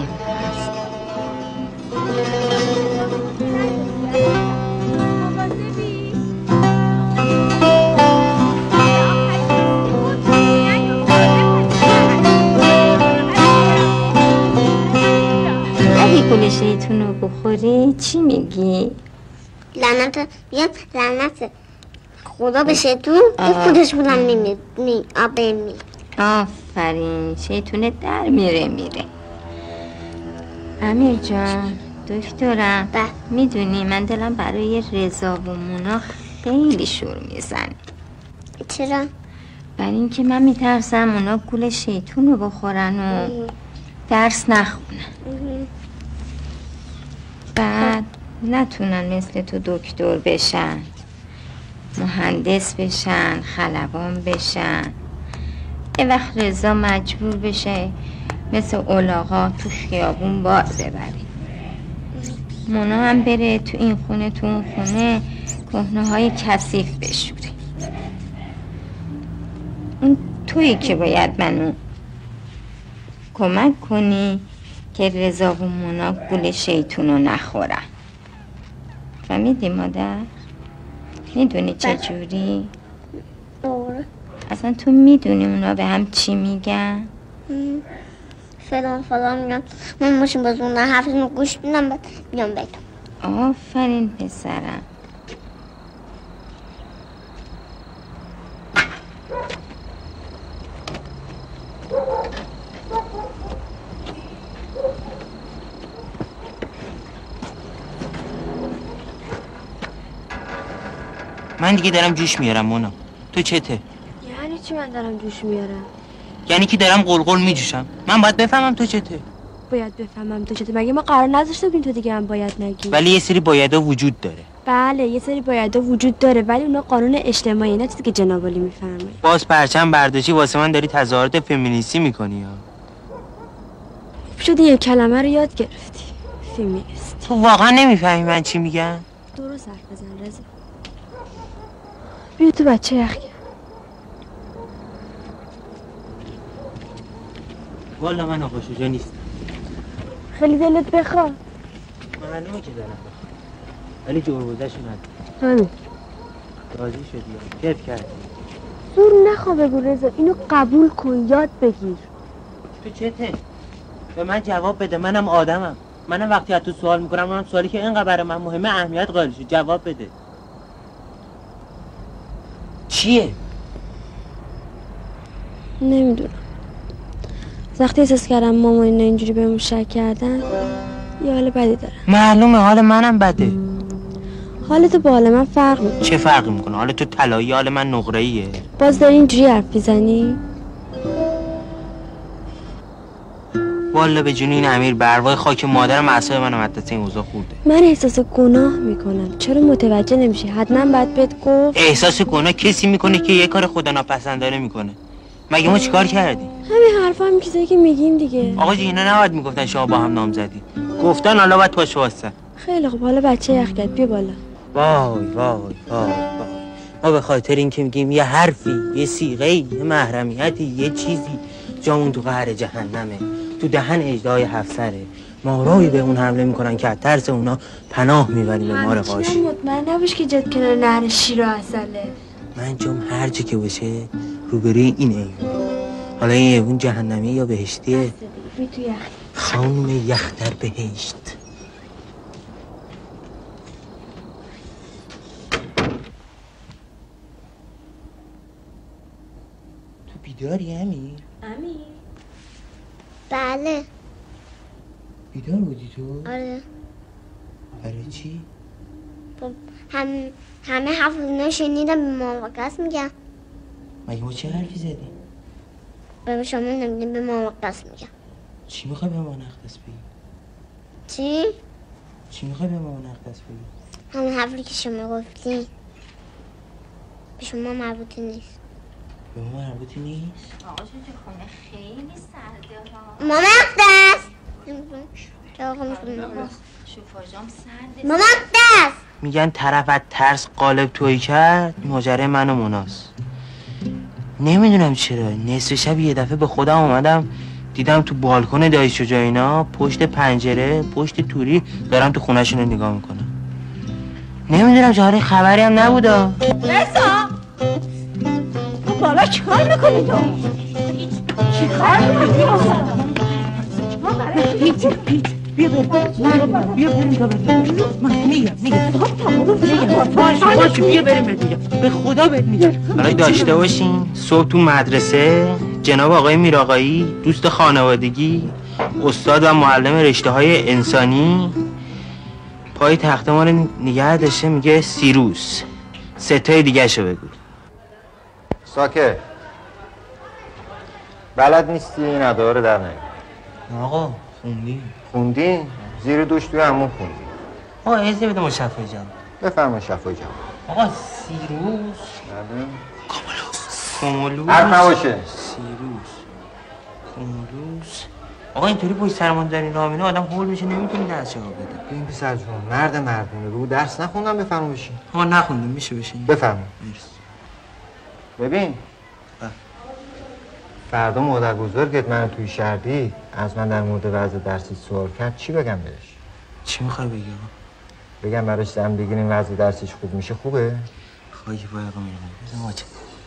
اگه گل شیطون رو بخوری چی میگی؟ لعنت میگم لعنت خدا به شیطون این خودش بودم میمی می آبه می آفرین، شیطونه در میره میره. امیر جان دکترم، میدونی من دلم برای رضا و مونا خیلی شور میزنه. چرا؟ برای اینکه من میترسم اونا گول شیطون رو بخورن و درس نخونن، بعد نتونن مثل تو دکتر بشن، مهندس بشن، خلبان بشن. یه وقت رضا مجبور بشه مثل اولاغا تو خیابون باز ببری، مونا هم بره تو این خونه تو اون خونه کهنه های کثیف بشوره. اون تویی که باید منو کمک کنی که رضا و مونا گول شیطونو نخورن. فهمیدی مادر؟ میدونی چجوری؟ آره. اصلا تو میدونی اونا به هم چی میگن؟ فلان فلان میگن. من ماشین بازوندن حرفشون گوش میدم بعد میام بهتون. آفرین پسرم. من دیگه دارم جوش میارم مونا، تو چته؟ یعنی چی من دارم جوش میارم؟ یعنی که دارم قلقل میجوشم. من باید بفهمم تو چته. باید بفهمم تو چته؟ مگه ما قرار نذاشته بودیم تو دیگه هم باید نگی؟ ولی یه سری بایدا وجود داره. بله یه سری بایدا وجود داره، ولی اونا قانون اجتماعی نه چیزی که جناب علی میفهمه. باز پرچم برداشتی واسه من داری تظاهرات فمینیستی میکنی ها. شدی یه کلمه رو یاد گرفتی، فمینیست. تو واقعا نمیفهمی من چی میگم؟ درست حرف بزن رضا. بیا تو بچه یخ. والا من آقا شجاع نیستم. خیلی دلت بخواه. معلومه که دارم بخواه، ولی جربوزه‌شو ندارم. همین راضی شدی یا کیف کردی؟ زور نخوا بگو رضا، اینو قبول کن، یاد بگیر. تو چته؟ به من جواب بده، منم آدمم. منم وقتی از تو سوال میکنم، منم سوالی که اینقدر برای من مهمه اهمیت قائل شو. جواب بده. چیه؟ نمیدونم. وقتی احساس کردم ماما اینا اینجوری بهمون شک کردن یه حال بدی داره. معلومه حال منم بده. حالت با حال من فرق میکنه. چه فرقی میکنه؟ حال تو طلایی، حال من نقره‌ایه. باز داری اینجوری حرف میزنی؟ والا به جون این امیر بروای خاک مادرم اعصاب منم از دست این اوضاع خورده. من احساس گناه میکنم. چرا متوجه نمیشی؟ حتما باید بهت گفت. احساس گناه کسی میکنه که یه کار خدا ناپسندانه میکنه. مگه ما چیکار کردیم؟ همین حرفا هم چیزایی که میگیم دیگه. آقا جون اینا نباید میگفتن شما با هم نام زدید. گفتن حالا باید پاش واسه. خیلی خوب، حالا بچه یخ کرد، بیا بالا. وای وای وای وای. ما به خاطر اینکه میگیم یه حرفی، یه صیغه‌ای، یه محرمیتی، یه چیزی جامون تو قهر جهنمه، تو دهن اژدهای هفسره، ما روی به اون حمله میکنن که از ترس اونا پناه میبریم به مار قاشی. مطمئن نباش که جد کنار نهر شیر و عسله. من جام هر چی که باشه روبروی این ایوونه. حالا این ایوون جهنمی یا بهشتیه؟ بی تو یخ. خانم یخ در بهشت. تو بیداری امیر؟ امیر؟ بله. بیدار بودی تو؟ آره. برای چی؟ هم همه حرف اینا شنیدم به ماما قسم میگم. مگه ما چه حرفی زدیم؟ به شما نمیدیم به ماما قسم میگم. چی میخوای به ما نقدس بگی؟ چی؟ چی میخوای به ما نقدس بگی؟ همه حرفی که شما گفتین به شما مربوطی نیست. به ما مربوطی نیست؟ آقا جو خونه خیلی سرده ها. ماما قدس شوفا جام سرده. ماما قدس میگن طرف از ترس قالب تویی کرد، ماجرای من و مناس. نمیدونم چرا نصف شب یه دفعه به خودم اومدم دیدم تو بالکن دایش شجا اینا پشت پنجره پشت توری دارم تو خونه‌شون رو نگاه میکنم. نمیدونم چهاره خبری هم نبودا. رضا تو بالا چیکار میکنی تو؟ چیکار میکنی؟ پیچ پیچ بیا بریم بیا بریم تا بریم. من میگم میگم باشه باشه بیا بریم میگم به خدا بهت میگم. برای داشته باشین صبح تو مدرسه جناب آقای میرآقایی دوست خانوادگی استاد و معلم رشته های انسانی پای تخت ما رو نگه داشته. میگه سیروس ستای دیگه شو بگو. ساکت. بلد نیستی این ادعا رو در نیار. آقا خوندی خوندی؟ زیر دوش توی همون خوندی. آقا ایزه بده ما شفای جان. بفرما شفای جان. آقا سیروس بله. کومولوس کومولوس حرف نباشه. سیروس کومولوس. آقا اینطوری پشت سرمان داری نامینه آدم هول میشه نمیتونی درس جواب بده. ببین پسر جون مرد مردونه رو درس نخوندم بفرما بشین. آقا نخوندم میشه بشین. بفرما. ببین فردا مادر بزرگت من توی شهر دید از من در مورد وضع درسی سوال کرد چی بگم بهش؟ چی میخوای بگی آقا؟ بگم براش زن بگیریم وضع درسش خوب میشه خوبه؟ خواهی باید آقا میرم بزن ما چه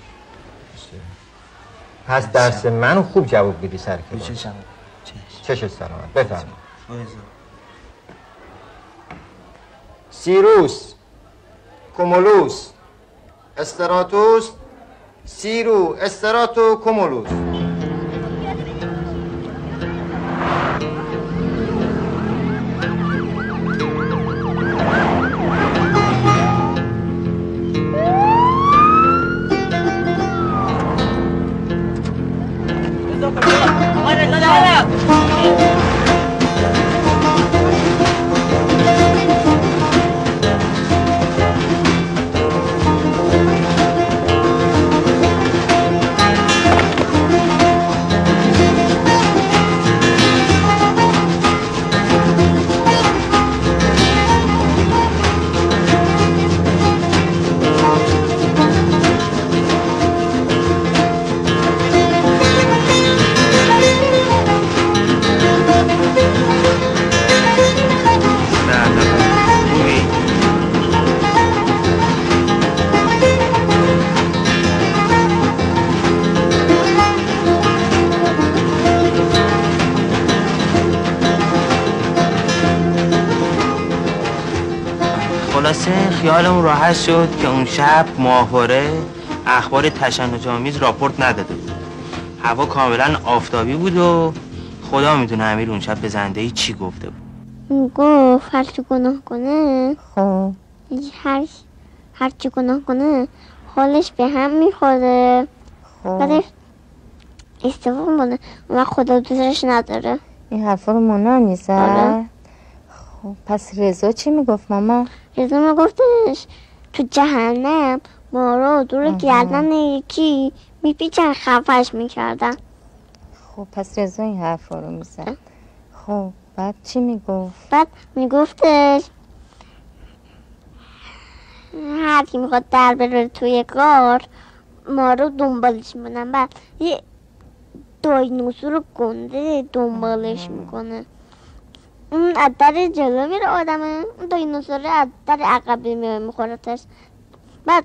پس درس منو خوب جواب بدی سر کلاس. چه جواب؟ چش سلامت بفرما. سیروس کومولوس استراتوس سیرو استراتو کومولوس. خلاصه خیالمون راحت شد که اون شب ماهواره اخبار تشنج‌آمیز راپورت نداده بود. هوا کاملا آفتابی بود و خدا میدونه امیر اون شب به زنده‌ای چی گفته بود. گفت هر چی گناه کنه خب هر هر چی گناه کنه حالش به هم میخوره. خب بعدش استفاده کنه و خدا دوستش نداره. این حرفا رو مونا میزد. آره. خب پس رضا چی میگفت ماما؟ رضا میگفتش تو جهنم ما رو دور گردن یکی میپیچن خفش میکردن. خب پس رضا این حرفا رو میزد. خب بعد چی میگفت؟ بعد میگفتش هر کی میخواد در بره توی غار ما رو دنبالش میکنن. بعد یه دایناسور گنده دنبالش میکنه. اون از در جلو میره آدمه، اون دایناسور از در عقب میره میخورتش. بعد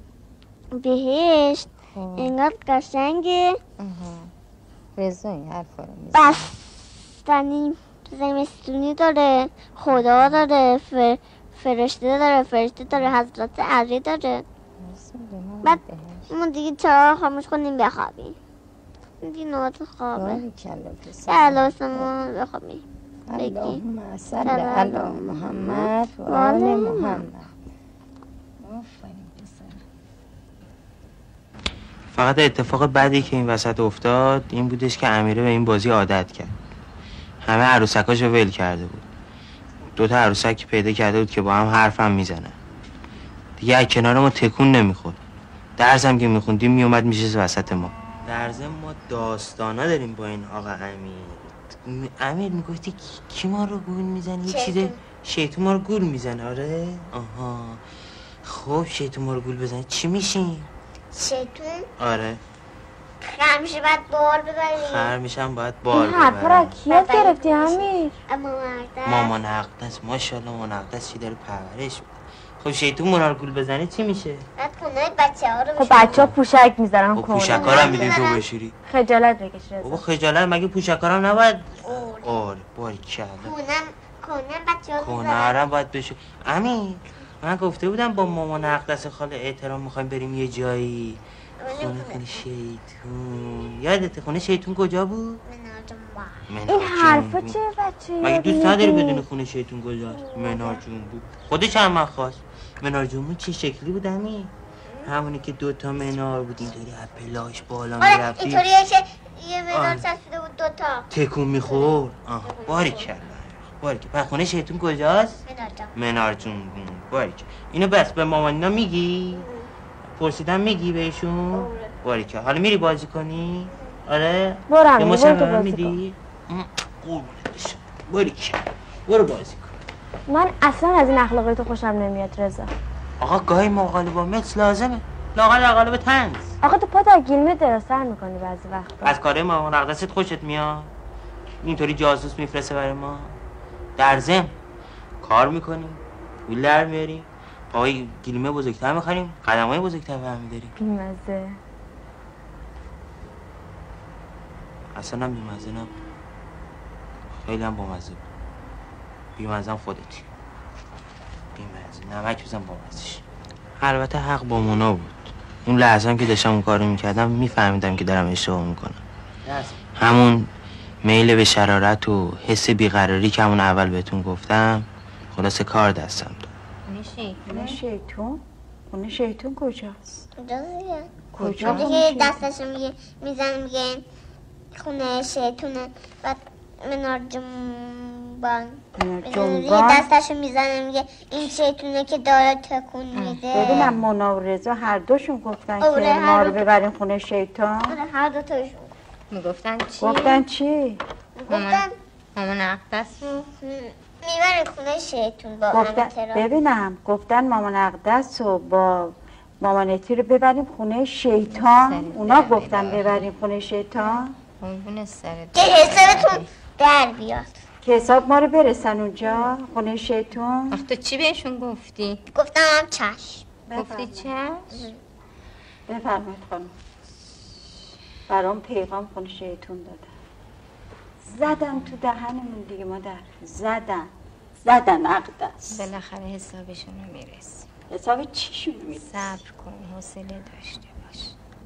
بهشت اینقدر قشنگه رضا این حرفا رو میزد. بستنی زمستونی داره، خدا داره، فر... فرشته داره، فرشته داره، حضرت علی داره. بعد ما دیگه چرا خاموش کنیم بخوابیم. دیگه نوبت خوابه. در لاسمون بخوابیم. اللهم صل علی محمد و آل محمد. فقط اتفاق بعدی که این وسط افتاد این بودش که امیره به این بازی عادت کرد. همه عروسکاشو ول کرده بود. دوتا عروسک پیدا کرده بود که با هم حرفم میزنه. دیگه از کنار ما تکون نمیخورد. درسم که میخوندیم میومد میشه وسط ما. در ضمن ما داستانا داریم با این آقا امیر. امیر میگفتی کی, کی ما رو گول میزنه؟ یه چیزه شیطون ما رو گول میزنه. آره؟ آها. خب شیطون ما رو گول بزنه چی میشیم؟ شیطون؟ آره. خر میشه باید بار ببریم. خر میشم باید بار ببریم. این حرفا رو کیات گرفتی امیر؟ مامان اقدس. ماشاءالله مامان اقدس چی داره پرورش میده. خب شیطون مونا رو گول بزنه چی میشه؟ بعد خونه بچه ها رو خب بچه ها پوشک میذارن. خب پوشک ها رو هم میدیم تو بشوری. خجالت بکش رضا. بابا خجالت مگه پوشک ها رو هم نباید؟ آره باری کلا خونم خونم بچه ها رو خونه رو هم باید بشوری. امیر من گفته بودم با مامان اقدس خاله احترام میخوایم بریم یه جایی. خونه خونه شیطون. یادته خونه شیطون کجا بود؟ این حرفا چه بچه مگه دوست نداری بدون خونه شیطون کجاست؟ منار جون بود. خودش هم من خواست. منار جون بود چه شکلی بود همین؟ همونی که دوتا منار بود اینطوری پلاش بالا میرفتی. اینطوریه که یه منار چسبیده بود دوتا تکون میخور. آها باریکلا باریکلا. پس خونه شیطون کجاست؟ منار جون بود. باریکلا. اینو بس به مامانینا میگی؟ پرسیدم میگی بهشون؟ باریکلا. حالا میری بازی کنی؟ آره؟ برم یه برو مشم میدی؟ قربونت بشم. باریکلا. برو بازی کن. من اصلا از این اخلاقی تو خوشم نمیاد رضا. آقا گاهی مقاله با مثل لازمه. لاغل اقاله به طنز. آقا تو پا در گیلمه درستر میکنی بعضی وقتا. از کاره مامان اقدست خوشت میاد؟ اینطوری جاسوس میفرسته برای ما؟ در ضمن کار میکنیم پول در میاریم پای گیلمه بزرگتر میخریم قدم های بزرگتر برمی داریم. بیمزه. اصلا هم بیمزه نبود. خیلی هم بامزه بود. بیمزه هم خودتی. بیمزه نمک بزن بامزش. البته حق با مونا بود. اون لحظه هم که داشتم اون کارو میکردم میفهمیدم که دارم اشتباه میکنم. همون میل به شرارت و حس بیقراری که همون اول بهتون گفتم خلاصه کار دستم داد. خونه شیطون؟ خونه شیطون کجاست؟ اونجا دیگه. کجا؟ دیگه دستشو میگه میزن میگه خونه شیطونه. بعد منار جنبان جنبان دستشو میزنه میگه این شیطونه که داره تکون میده. ببینم مونا و رضا هر دوشون گفتن که ما رو ببریم خونه شیطان. آره هر دو تاشون میگفتن چی؟ گفتن چی؟ گفتن مامان اقدس میبریم خونه شیطون با گفتن ببینم گفتن مامان اقدس و با مامانتی رو ببریم خونه شیطان. اونا گفتن ببریم خونه شیطان که حسابتون در بیاد که حساب ما رو برسن اونجا خونه شیطون. آخ تو چی بهشون گفتی؟ گفتم هم چشم. گفتی چشم؟ بفرمایید خانم. برام پیغام خونه شیطون دادن. زدن تو دهنمون دیگه مادر. زدن زدن عقد است. بالاخره حسابشون رو میرسی. حساب چیشون رو میرسی؟ صبر کن، حوصله داشته باش.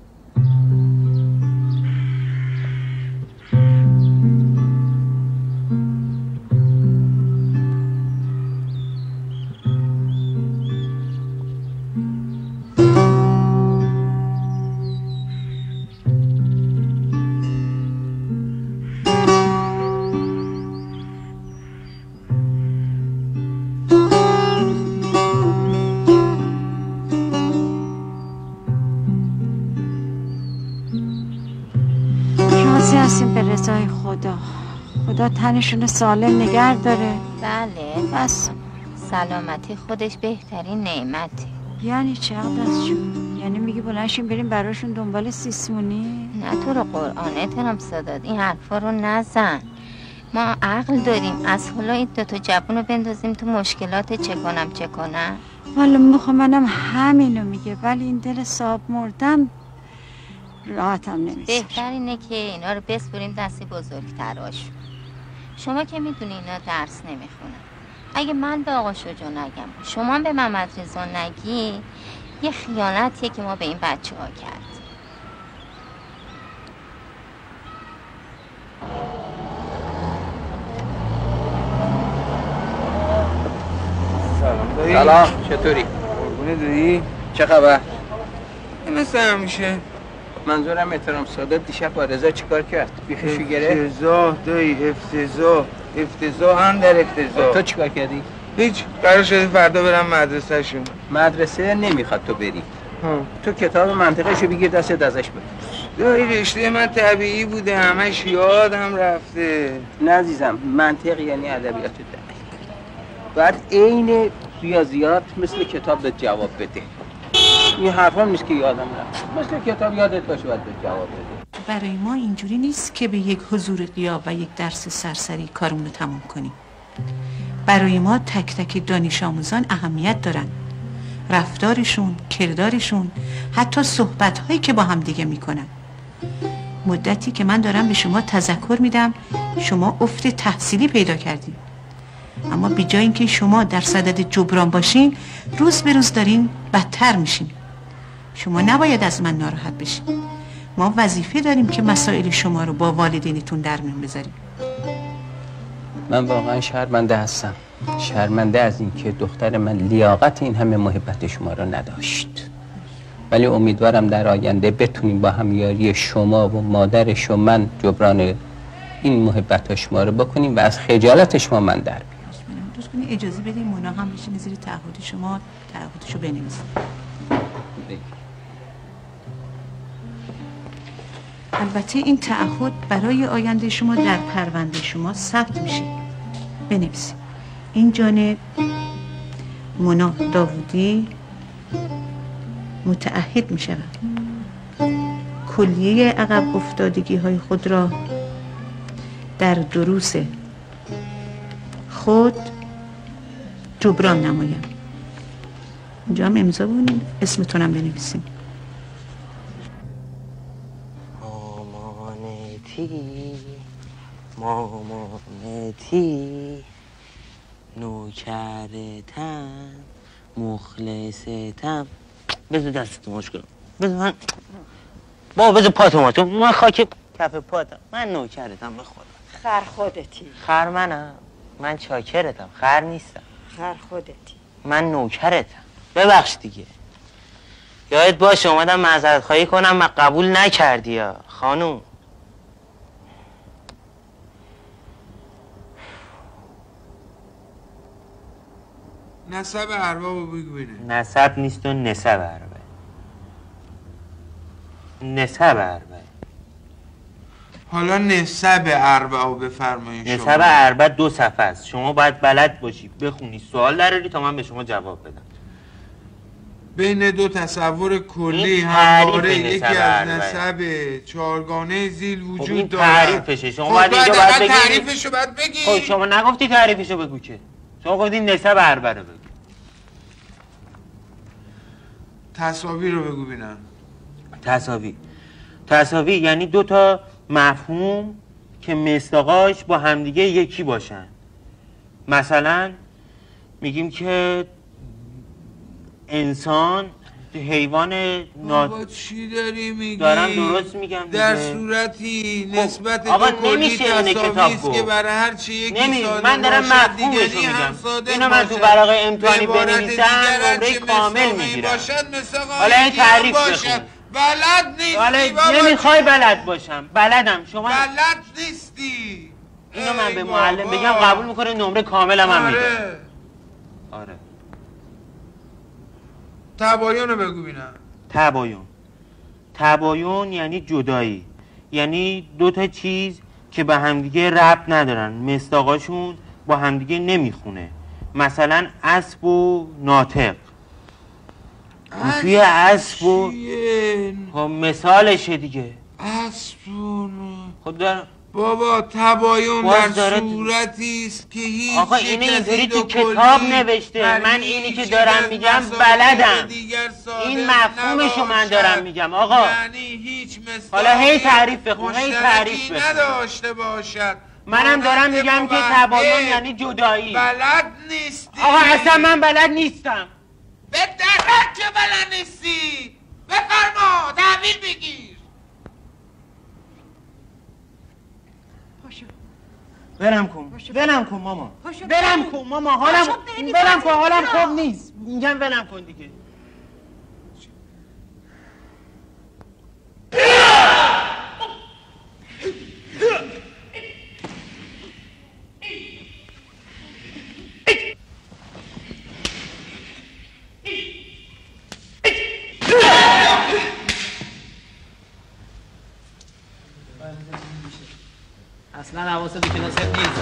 به رضای خدا. خدا تنشون سالم نگه داره. بله بس سلامتی خودش بهترین نعمته. یعنی چه عقدسشون؟ یعنی میگی بلنشیم بریم براشون دنبال سیسمونی؟ نه تو رو قرآن احترام سادات این حرفا رو نزن. ما عقل داریم، از حالا این دوتا جوون رو بندازیم تو مشکلات چه کنم چه کنم. والا میخوام منم همینو میگه، ولی این دل صاحب مردم راحتم نمیشه. بهتر اینه که اینا رو بسپریم دستی بزرگتراشون. شما که میدونی اینا درس نمیخونن. اگه من به آقا شجاع نگم، شما به محمد رضا نگی، یه خیانتیه که ما به این بچه ها کردیم. سلام دایی. سلام، چطوری؟ قربونه دایی؟ چه خبر؟ مثل همیشه. منظورم احترام سادات دیشب با رضا چیکار کرد؟ بیخشی گرفت؟ افتضاح دایی، افتضاح. افتضاح هم در افتضاح. تو چیکار کردی؟ هیچ، قرار شده فردا برم مدرسه شون. مدرسه نمیخواد تو بری. ها. تو کتاب منطقهشو بگیر دستت ازش بپرس. دایی رشته من طبیعی بوده، همش یادم رفته. نه عزیزم، منطق یعنی ادبیات دقیق. بعد عین ریاضیات مثل کتاب به جواب بده. این حرفا نیست که یادم رفت. مثل کتاب یادت باشه باید به جواب بده. برای ما اینجوری نیست که به یک حضور غیاب و یک درس سرسری کارمون رو تموم کنیم. برای ما تک تک دانش آموزان اهمیت دارن. رفتارشون، کردارشون، حتی صحبت‌هایی که با هم دیگه میکنن. مدتی که من دارم به شما تذکر میدم شما افت تحصیلی پیدا کردین. اما بی جای اینکه شما در صدد جبران باشین، روز به روز دارین بدتر میشین. شما نباید از من ناراحت بشین. ما وظیفه داریم که مسائل شما رو با والدینتون در میون بذاریم. من واقعا شرمنده هستم. شرمنده از این که دختر من لیاقت این همه محبت شما رو نداشت. ولی امیدوارم در آینده بتونیم با همیاری شما و مادرش و من جبران این محبت شما رو بکنیم و از خجالت شما من در بیام. دوست کنی اجازه بدیم مونا هم بشینه زیر تعهد شما، تعهدشو بنویسه. البته این تعهد برای آینده شما در پرونده شما ثبت میشه. بنویسید. این جانب مونا داوودی متعهد می شود کلیه عقب افتادگی های خود را در دروس خود جبران نمایم. اینجا هم امضا بونید، اسمتونم بنویسیم. مامانتی مامانتی نوکرتم مخلصتم. بذار دستتو ماش کنم. بذار من بابا بذار پاتو ماش کنم. من خاک کف پاتم. من نوکرتم به خدا. خر خودتی. خر منم. من چاکرتم. خر نیستم. خر خودتی. من نوکرتم. ببخش دیگه. یادت باشه اومدم معذرت خواهی کنم و قبول نکردی یا خانوم. نسب اربابو بگو بینه. نسب نیست و نسب اربه. نسب اربه. حالا نسب اربعو بفرمایید شما. نسب اربع دو صفحه است. شما باید بلد باشی بخونی سوال دراری تا من به شما جواب بدم. بین دو تصور کلی همواره یکی از نسب چهارگانه زیل وجود این دارد. تعریفشه. شما باید اینجا باید بگی. تعریفشو باید بگی. خب شما نگفتی تعریفشو بگو که. شما گفتی نسب اربع رو بگو. تساوی رو بگو بینم. تساوی. تساوی یعنی دو تا مفهوم که مصداقاش با همدیگه یکی باشن. مثلا میگیم که انسان حیوان نا... بابا چی داری میگی؟ دارم درست میگم در دیگه. صورتی خب، نسبت آقا دو کلی نمیشه اینه کتاب تصاویست گفت. که برای هر چی یکی نمی... صادق من دارم باشد، مفهومشو دیگری میگم. هم صادق اینو من تو باشد. براغه امتحانی به عبارت بنویسم دیگر نمره هرچی کامل مصداقی میگیرم. باشد مثل حالا این قایدی هم تعریف باشد. بخون. بلد نیستی حالا بابا. نمیخوای بلد باشم. بلدم. شما بلد نیستی. اینو من به ای معلم بابا. بگم قبول میکنه نمره کاملم هم میده. آره. آره. تباین رو بگو بینم. تباین تباین یعنی جدایی، یعنی دو تا چیز که به همدیگه ربط ندارن، مصداقاشون با همدیگه نمیخونه. مثلا اسب و ناطق. توی اسب و خب مثالشه دیگه. اسب و خب در بابا تباین باز در داره- صورتی است که هیچ آقا یک اینه از اینطوری این تو دو کلی کتاب نوشته. بر من هیچ اینی که یک دارم از میگم مسائل بلدم. دیگر صادق این مفهومشو من نباشد. دارم میگم آقا. یعنی هیچ مصداقی حالا هی تعریف بخون، هی مشترکی تعریف بخون. نداشته باشد. منم دارم مانند میگم که موحد. تباین یعنی جدایی. بلد نیستی. آقا اصلا من بلد نیستم. به درک که بلد نیستی. بفرما تحویل بگیر. برم کن برم کن ماما برم کن ماما حالم برم کن حالم خوب نیست. میگم برم کن دیگه. اصلا حواست به کلاست نیست.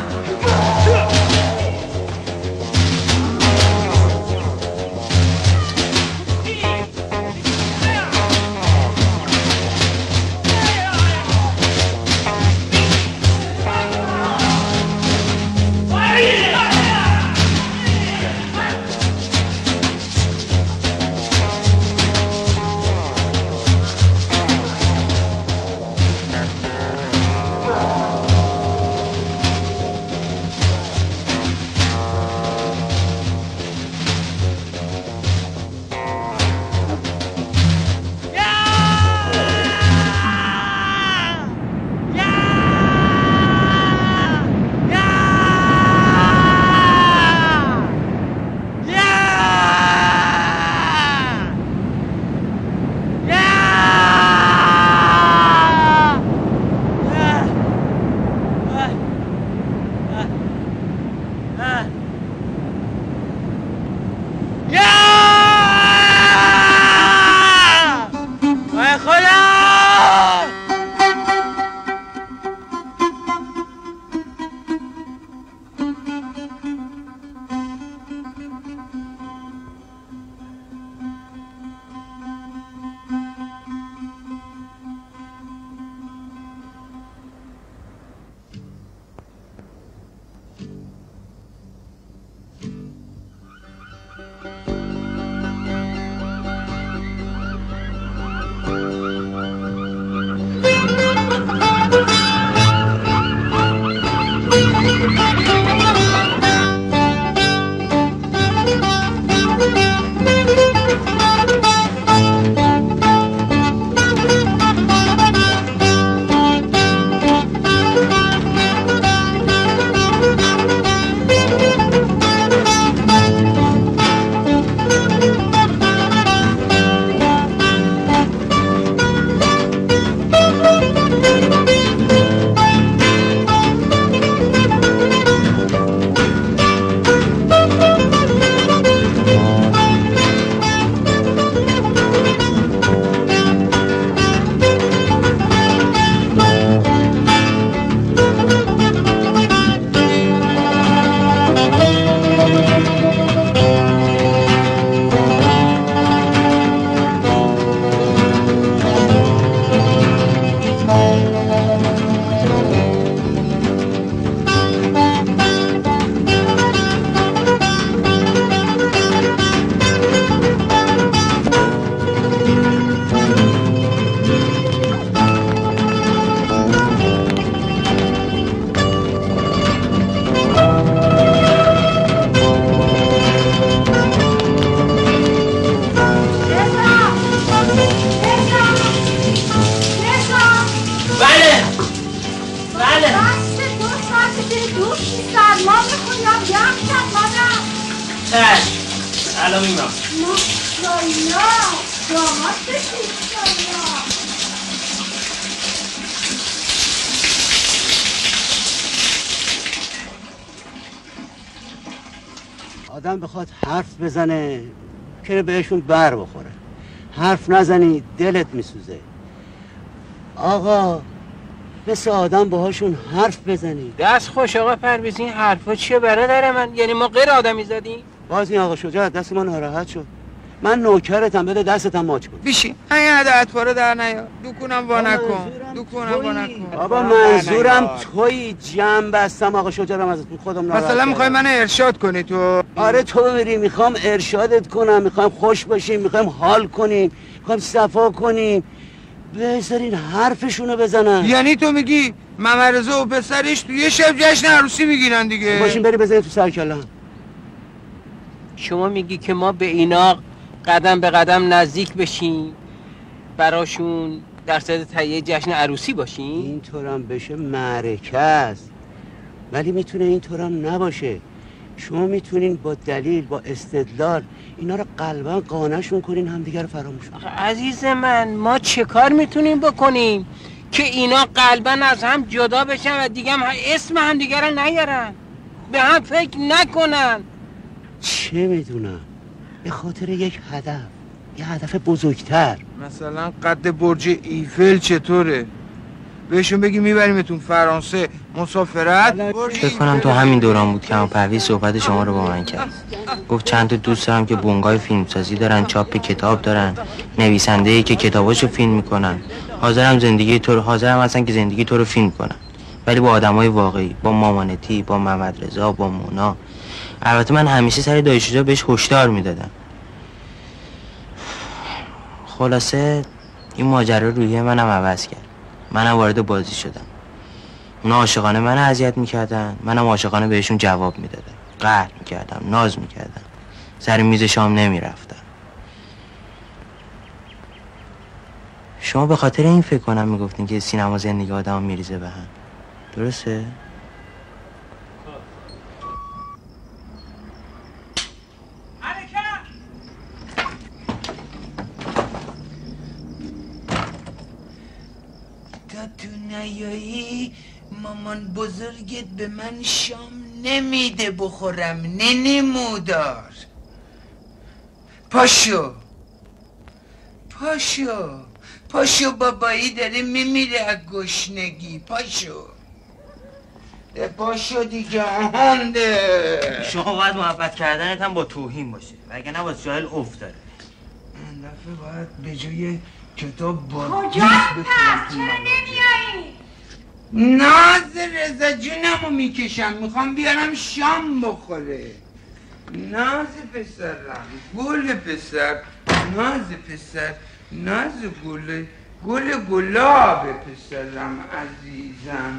چشم الان میمام ماشالله داماد بشید ماشالله. آدم بخواد حرف بزنه که بهشون بر بخوره، حرف نزنی دلت میسوزه. آقا مثل آدم باهاشون حرف بزنی. دست خوش آقا پرویز، این حرفا چیه برادر من؟ یعنی ما غیر آدمی زدیم؟ باز این آقا شجاع دست ما ناراحت شد. من نوکرتم، بده دستتم ماچ کن. بیشی این عدد پاره در نیار، دکونم وا نکن، دکونم وا نکن. بابا منظورم توی جمع بستم آقا شجاعم از خودم ناراحت. مثلا میخوای من ارشاد کنی تو؟ آره تو بری، میخوام ارشادت کنم، میخوام خوش باشیم، میخوام حال کنیم، میخوام صفا کنیم. بذارین حرفشونو بزنن. یعنی تو میگی ممرزه و پسرش تو یه شب جشن عروسی میگیرن دیگه؟ باشین بری بزنین تو سر کله. شما میگی که ما به اینا قدم به قدم نزدیک بشیم، براشون در صدد تهیه جشن عروسی باشیم؟ اینطورم بشه معرکه است، ولی میتونه اینطورم نباشه. شما میتونین با دلیل، با استدلال اینا رو قلبا قانعشون کنین همدیگه رو فراموش کنین. عزیز من ما چه کار میتونیم بکنیم که اینا قلبا از هم جدا بشن و دیگه هم اسم هم دیگه رو نیارن، به هم فکر نکنن؟ چه میدونم، به خاطر یک هدف، یه هدف بزرگتر. مثلا قد برج ایفل چطوره؟ بهشون بگی میبریمتون فرانسه مسافرت. فکر کنم تو همین دوران بود که هم پرویز صحبت شما رو با من کرد. گفت چند تا دوست دارم که بنگاه فیلمسازی دارن، چاپ کتاب دارن، نویسنده‌ای که کتاباشو فیلم میکنن. حاضرم زندگی تو رو، حاضرم اصلا که زندگی تو رو فیلم کنن، ولی با آدمای واقعی، با مامانتی، با محمد رضا، با مونا. البته من همیشه سر دایشجا بهش هشدار میدادم. خلاصه این ماجرا روحیه منم عوض کرد. منم وارد بازی شدم. اونا عاشقانه من اذیت میکردن، منم عاشقانه بهشون جواب میدادم، قهر میکردم، ناز میکردم، سر میز شام نمیرفتم. شما به خاطر این فکر کنم میگفتین که سینما زندگی آدم میریزه به هم، درسته؟ تو نیایی مامان بزرگت به من شام نمیده بخورم ننمودار. پاشو پاشو پاشو بابایی داره میمیره از گشنگی. پاشو پاشو دیگه. آهنده شما باید محبت کردنت هم با توهین باشه، وگرنه با جاهل افت داره. این دفعه باید به جای کتاب با کجا پس؟ چرا نمیایی؟ ناز رضا جونمو میکشم، میخوام بیارم شام بخوره. ناز پسرم، گل پسر، ناز پسر، ناز گل، گل گلاب پسرم عزیزم.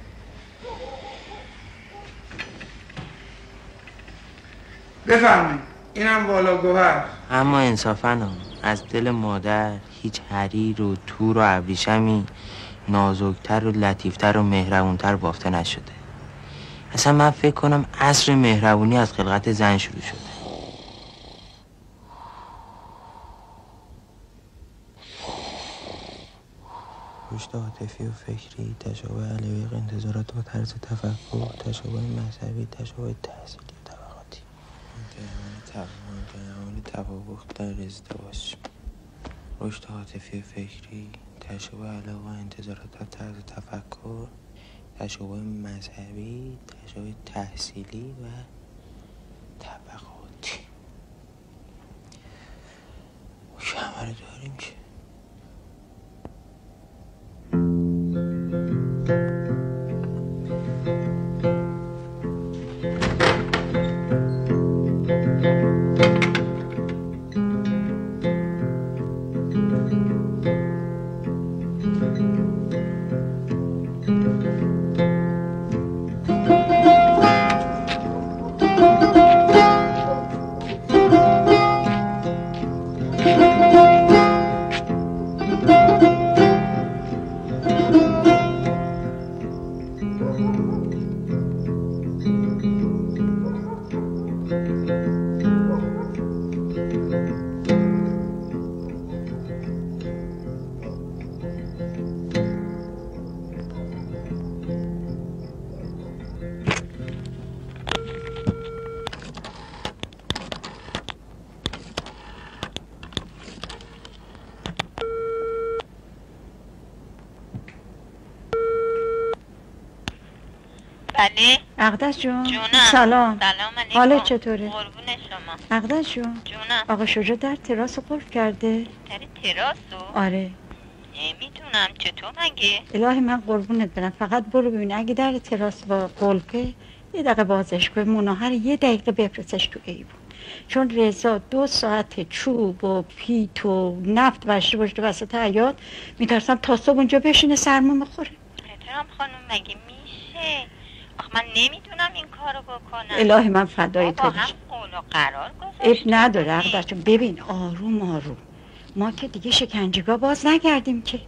بفرمایید اینم والا گوهر. اما انصافاً هم از دل مادر هیچ حریر و تور و ابریشمی نازکتر و لطیفتر و مهربونتر بافته نشده. اصلا من فکر کنم عصر مهربونی از خلقت زن شروع شده. رشد عاطفی و فکری، تشابه علایق، انتظارات و طرز تفکر، تشابه مذهبی، تشابه تحصیلی و طبقاتی، منتهی تفاوت در ازدواج. رشد عاطفی و فکری، تشابه علاقه و انتظارات و طرز تفکر، تشابه مذهبی، تشابه تحصیلی و طبقاتی. همه رو داریم که بله اقدس جون. جونم. سلام. سلام علیکم. حالت چطوره؟ قربون شما. اقدس جون. جونم. آقا شجاع در تراس قلف کرده. در تراسو؟ آره. نمیدونم چطور مگه؟ الهی من قربونت برم، فقط برو ببین اگه در تراس با قلفه یه دقیقه بازش کن، مناهر یه دقیقه بفرستش تو ایوون، چون رضا دو ساعت چوب و پیت و نفت بشته باشه وسط حیاط، میترسم تا صبح اونجا بشینه سرما بخوره. احترام خانم مگه میشه؟ آخ من نمیدونم این کارو بکنم. الهی من فدای تو با بشم. هم قول و قرار اب گذاشتیم. نداره اقدس جون، ببین آروم آروم، ما که دیگه شکنجهگاه باز نکردیم که.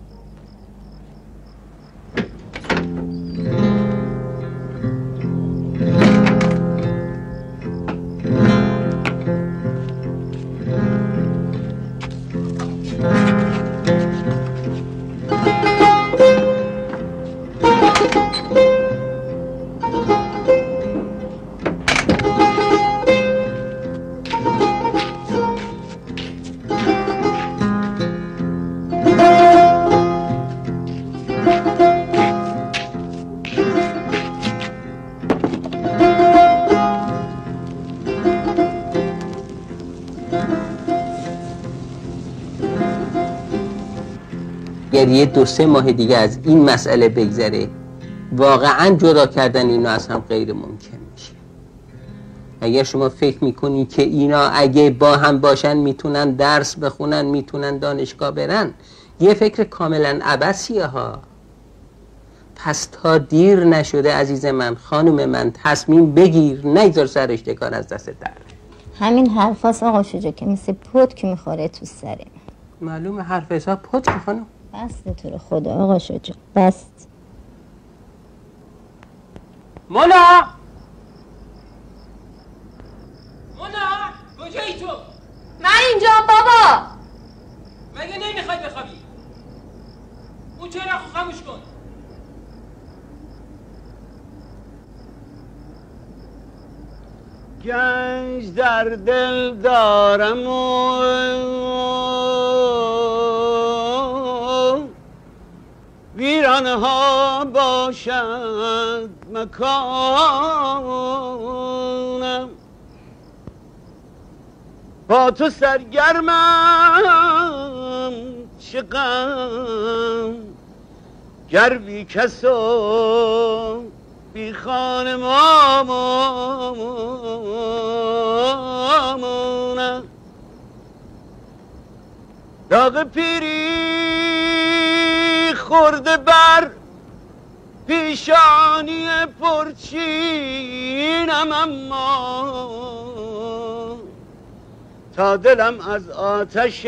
اگر یه دو سه ماه دیگه از این مسئله بگذره واقعا جدا کردن اینا از هم غیر ممکن میشه. اگر شما فکر میکنی که اینا اگه با هم باشن میتونن درس بخونن، میتونن دانشگاه برن، یه فکر کاملا عبثیه ها. پس تا دیر نشده عزیز من، خانم من، تصمیم بگیر، نگذار سرش کار از دست در. همین حرفاست آقا شجاع که مثل پتک میخوره تو سره. معلومه حرف حساب پتک خانم. بسته تو رو خدا آقا شجاع، بست. مونا مونا کجایی تو؟ من اینجا بابا. مگه نمیخوای بخوابی؟ اون چراغ رو خاموش کن. گنج در دل دارم و ویرانه ها باشد مکانم، با تو سرگرمم چه غم، گر بی کس و بی خانه مامانم، داغ پیری خورده بر پیشانی پرچینم، اما تا دلم از آتش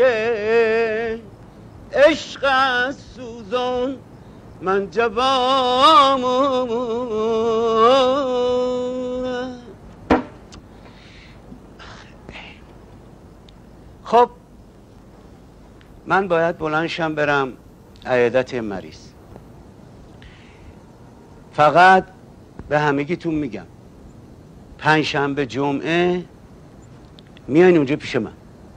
عشق سوزان من جوامم. خب من باید بلندشم برم عیادت مریض. فقط به همگیتون میگم پنجشنبه جمعه میاین اونجا پیش من.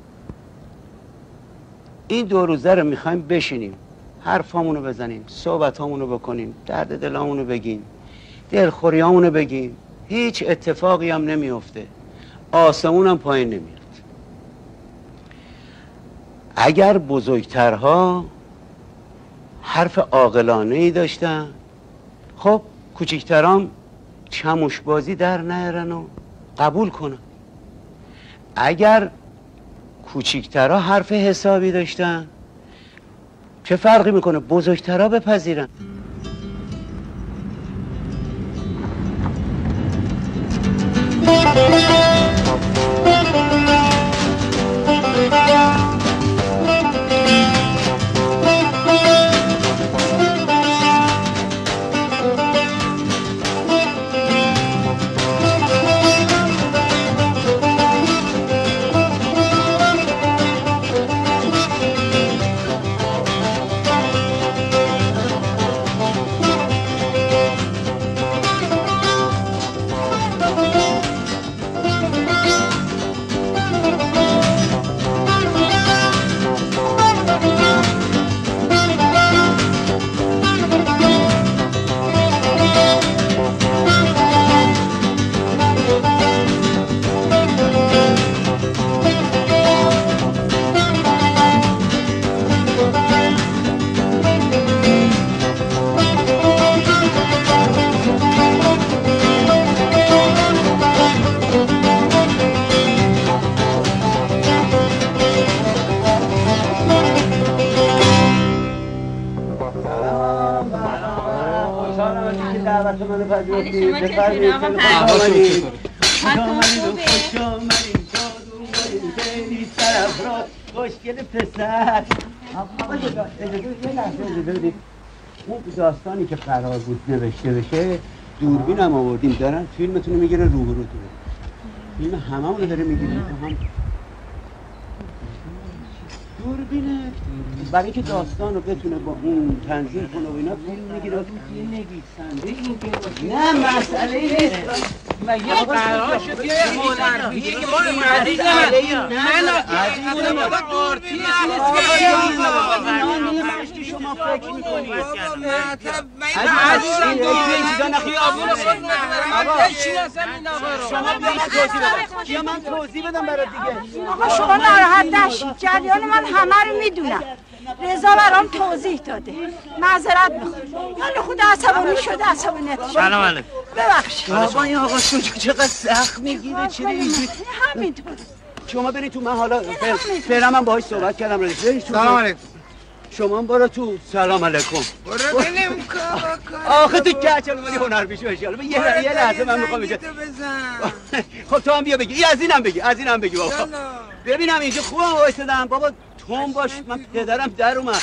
این دو روزه رو میخوایم بشینیم، حرفامونو بزنیم، صحبتامونو بکنیم، درد دلامونو بگیم، دلخوریامونو بگیم. هیچ اتفاقی هم نمیفته، آسمون هم پایین نمیاد. اگر بزرگترها حرف عاقلانه ای داشتن، خب کوچکترام چموش بازی در نیارن و قبول کنن. اگر کوچکترها حرف حسابی داشتن، چه فرقی میکنه بزرگترها بپذیرن. خوشحالم از اینکه دعوت منو پذیرفتید. بفرمایید. خوش آمدید. خوش آمدید. جادو اومدید. خیلی سرافراز. خوشگل پسر. آقا اجازه یه لحظه اجازه بدید. اون داستانی که قرار بود نوشته بشه دوربینم آوردیم دارن فیلمتون رو میگیره رو رو فیلم هممون رو داره میگیره هم دوربینه برای که داستان رو بتونه با اون تنظیم کنه و اینا فیلم میگیره یه نویسنده نه مسئله نیست مگه قرار شد یه هنرپیشه که ما عزیز من من بابا آرتیست نیست که شما فکر میکنید بابا معتب من عزیزم این چیزا نه خیابون خود من نشیناسم این آقا رو شما بیا من توضیح بدم بیا من توضیح بدم برات دیگه آقا شما ناراحت نشید جریان من همه رو میدونم رضا برام توضیح داده معذرت میخوام یعنی خود عصبانی شده عصبانیت شده سلام علیکم ببخشید بابا این آقا شجاع چقدر سخت میگیره چرا اینجوری همینطور شما برید تو من حالا فعلا من باهاش صحبت کردم رضا سلام علیکم شما برو تو سلام علیکم برو بینیم کار آخه تو کچل اومدی هنرپیشه بشی حالا یه یه لحظه من میخوام اینجا خب تو هم بیا بگی این از اینم بگی از اینم بگی بابا ببینم اینجا خوبم وایسادم بابا توم باش من پدرم در اومد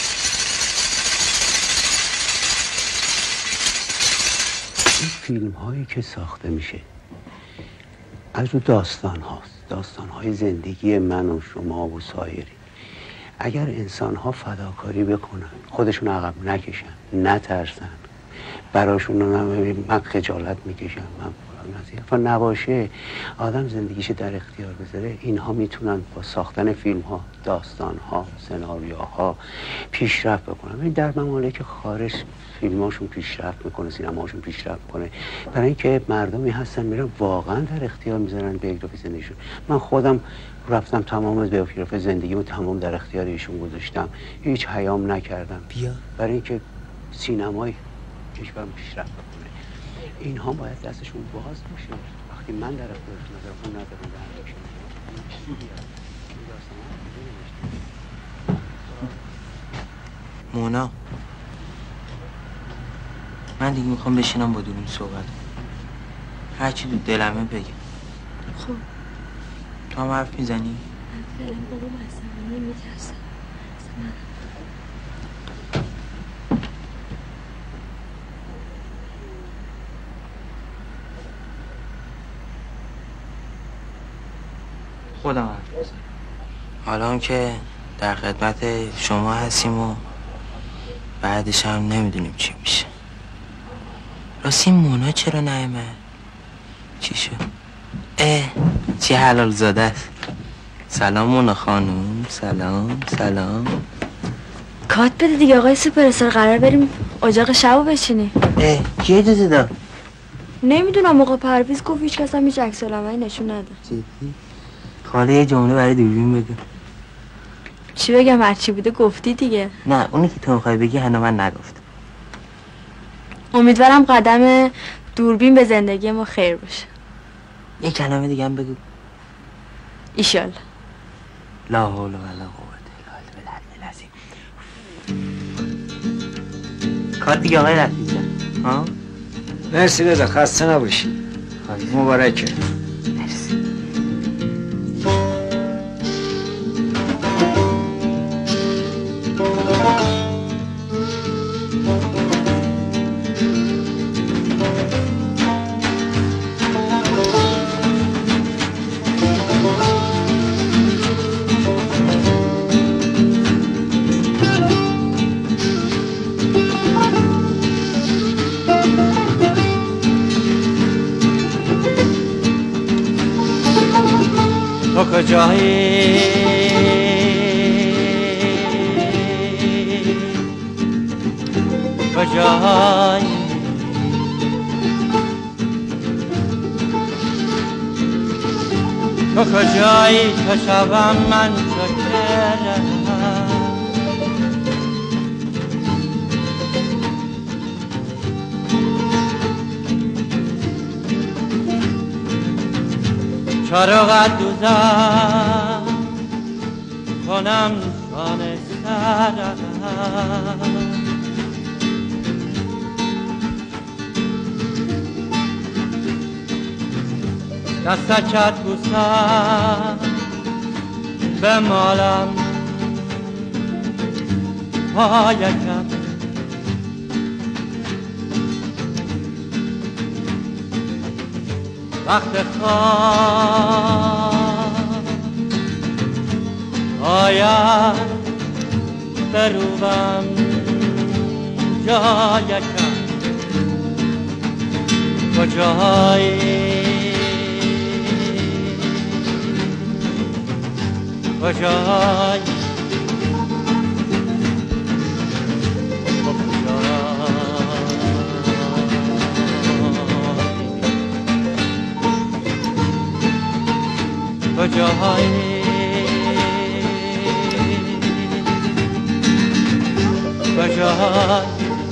این فیلم هایی که ساخته میشه از رو داستان هاست داستان های زندگی من و شما و سایری اگر انسان ها فداکاری بکنن خودشون عقب نکشن نترسن براشون من خجالت میکشم من و نباشه آدم زندگیش در اختیار بذاره اینها میتونن با ساختن فیلم ها داستان ها سناریوها پیشرفت بکنن این در ممالک خارج فیلماشون پیشرفت میکنه سینماشون پیشرفت میکنه برای اینکه مردمی هستن میرن واقعا در اختیار میذارن بیوگرافی زندگیشون من خودم رفتم تمام بیوگرافی زندگیمو تمام در اختیار ایشون گذاشتم هیچ حیام نکردم بیا برای اینکه سینمای کشورم پیشرفت بکنه اینها باید دستشون باز باشه وقتی من در اختیارشون نظر خون ندارم در میشه مونا من دیگه میخوام بشینم با دوربین صحبت کنم هرچی تو دلمه بگم خب تو هم حرف میزنی؟ من فعلا بابا عصبانی میترسم خودم حرف میزنم حالا هم که در خدمت شما هستیم و بعدش هم نمیدونیم چی میشه راستی مونا چرا نیامد؟ چی شد؟ اه چی حلال زاده است سلام مونا خانوم سلام سلام کات بده دیگه آقای سوپرستار قرار بریم اجاق شبو بچینیم اه کی اجازه داد؟ نمیدونم موقع پرویز گفت هیچ کس هم هیچ عکس العملی نشون نده جدی؟ خاله یه جمله برای دوربین بگو چی بگم هرچی بوده گفتی دیگه نه اونی که تو میخوای بگی هنو من نگفتم امیدوارم قدم دوربین به زندگی ما خیر باشه یه کلمه دیگه هم بگو ایشالله لا حول ولا قوت الا بالله العظیم کار دیگه آقای رفیزه ها مرسی رضا خسته نباشی مبارکه مرسی تو کجایی کجایی تو کجایی تو شبم من چکرم چراغت دوزم کنم سان سرم دستکت بوسم بمالم پایکم وقت خواب آید بروبم جایکم کجایی کجایی کجایی کجایی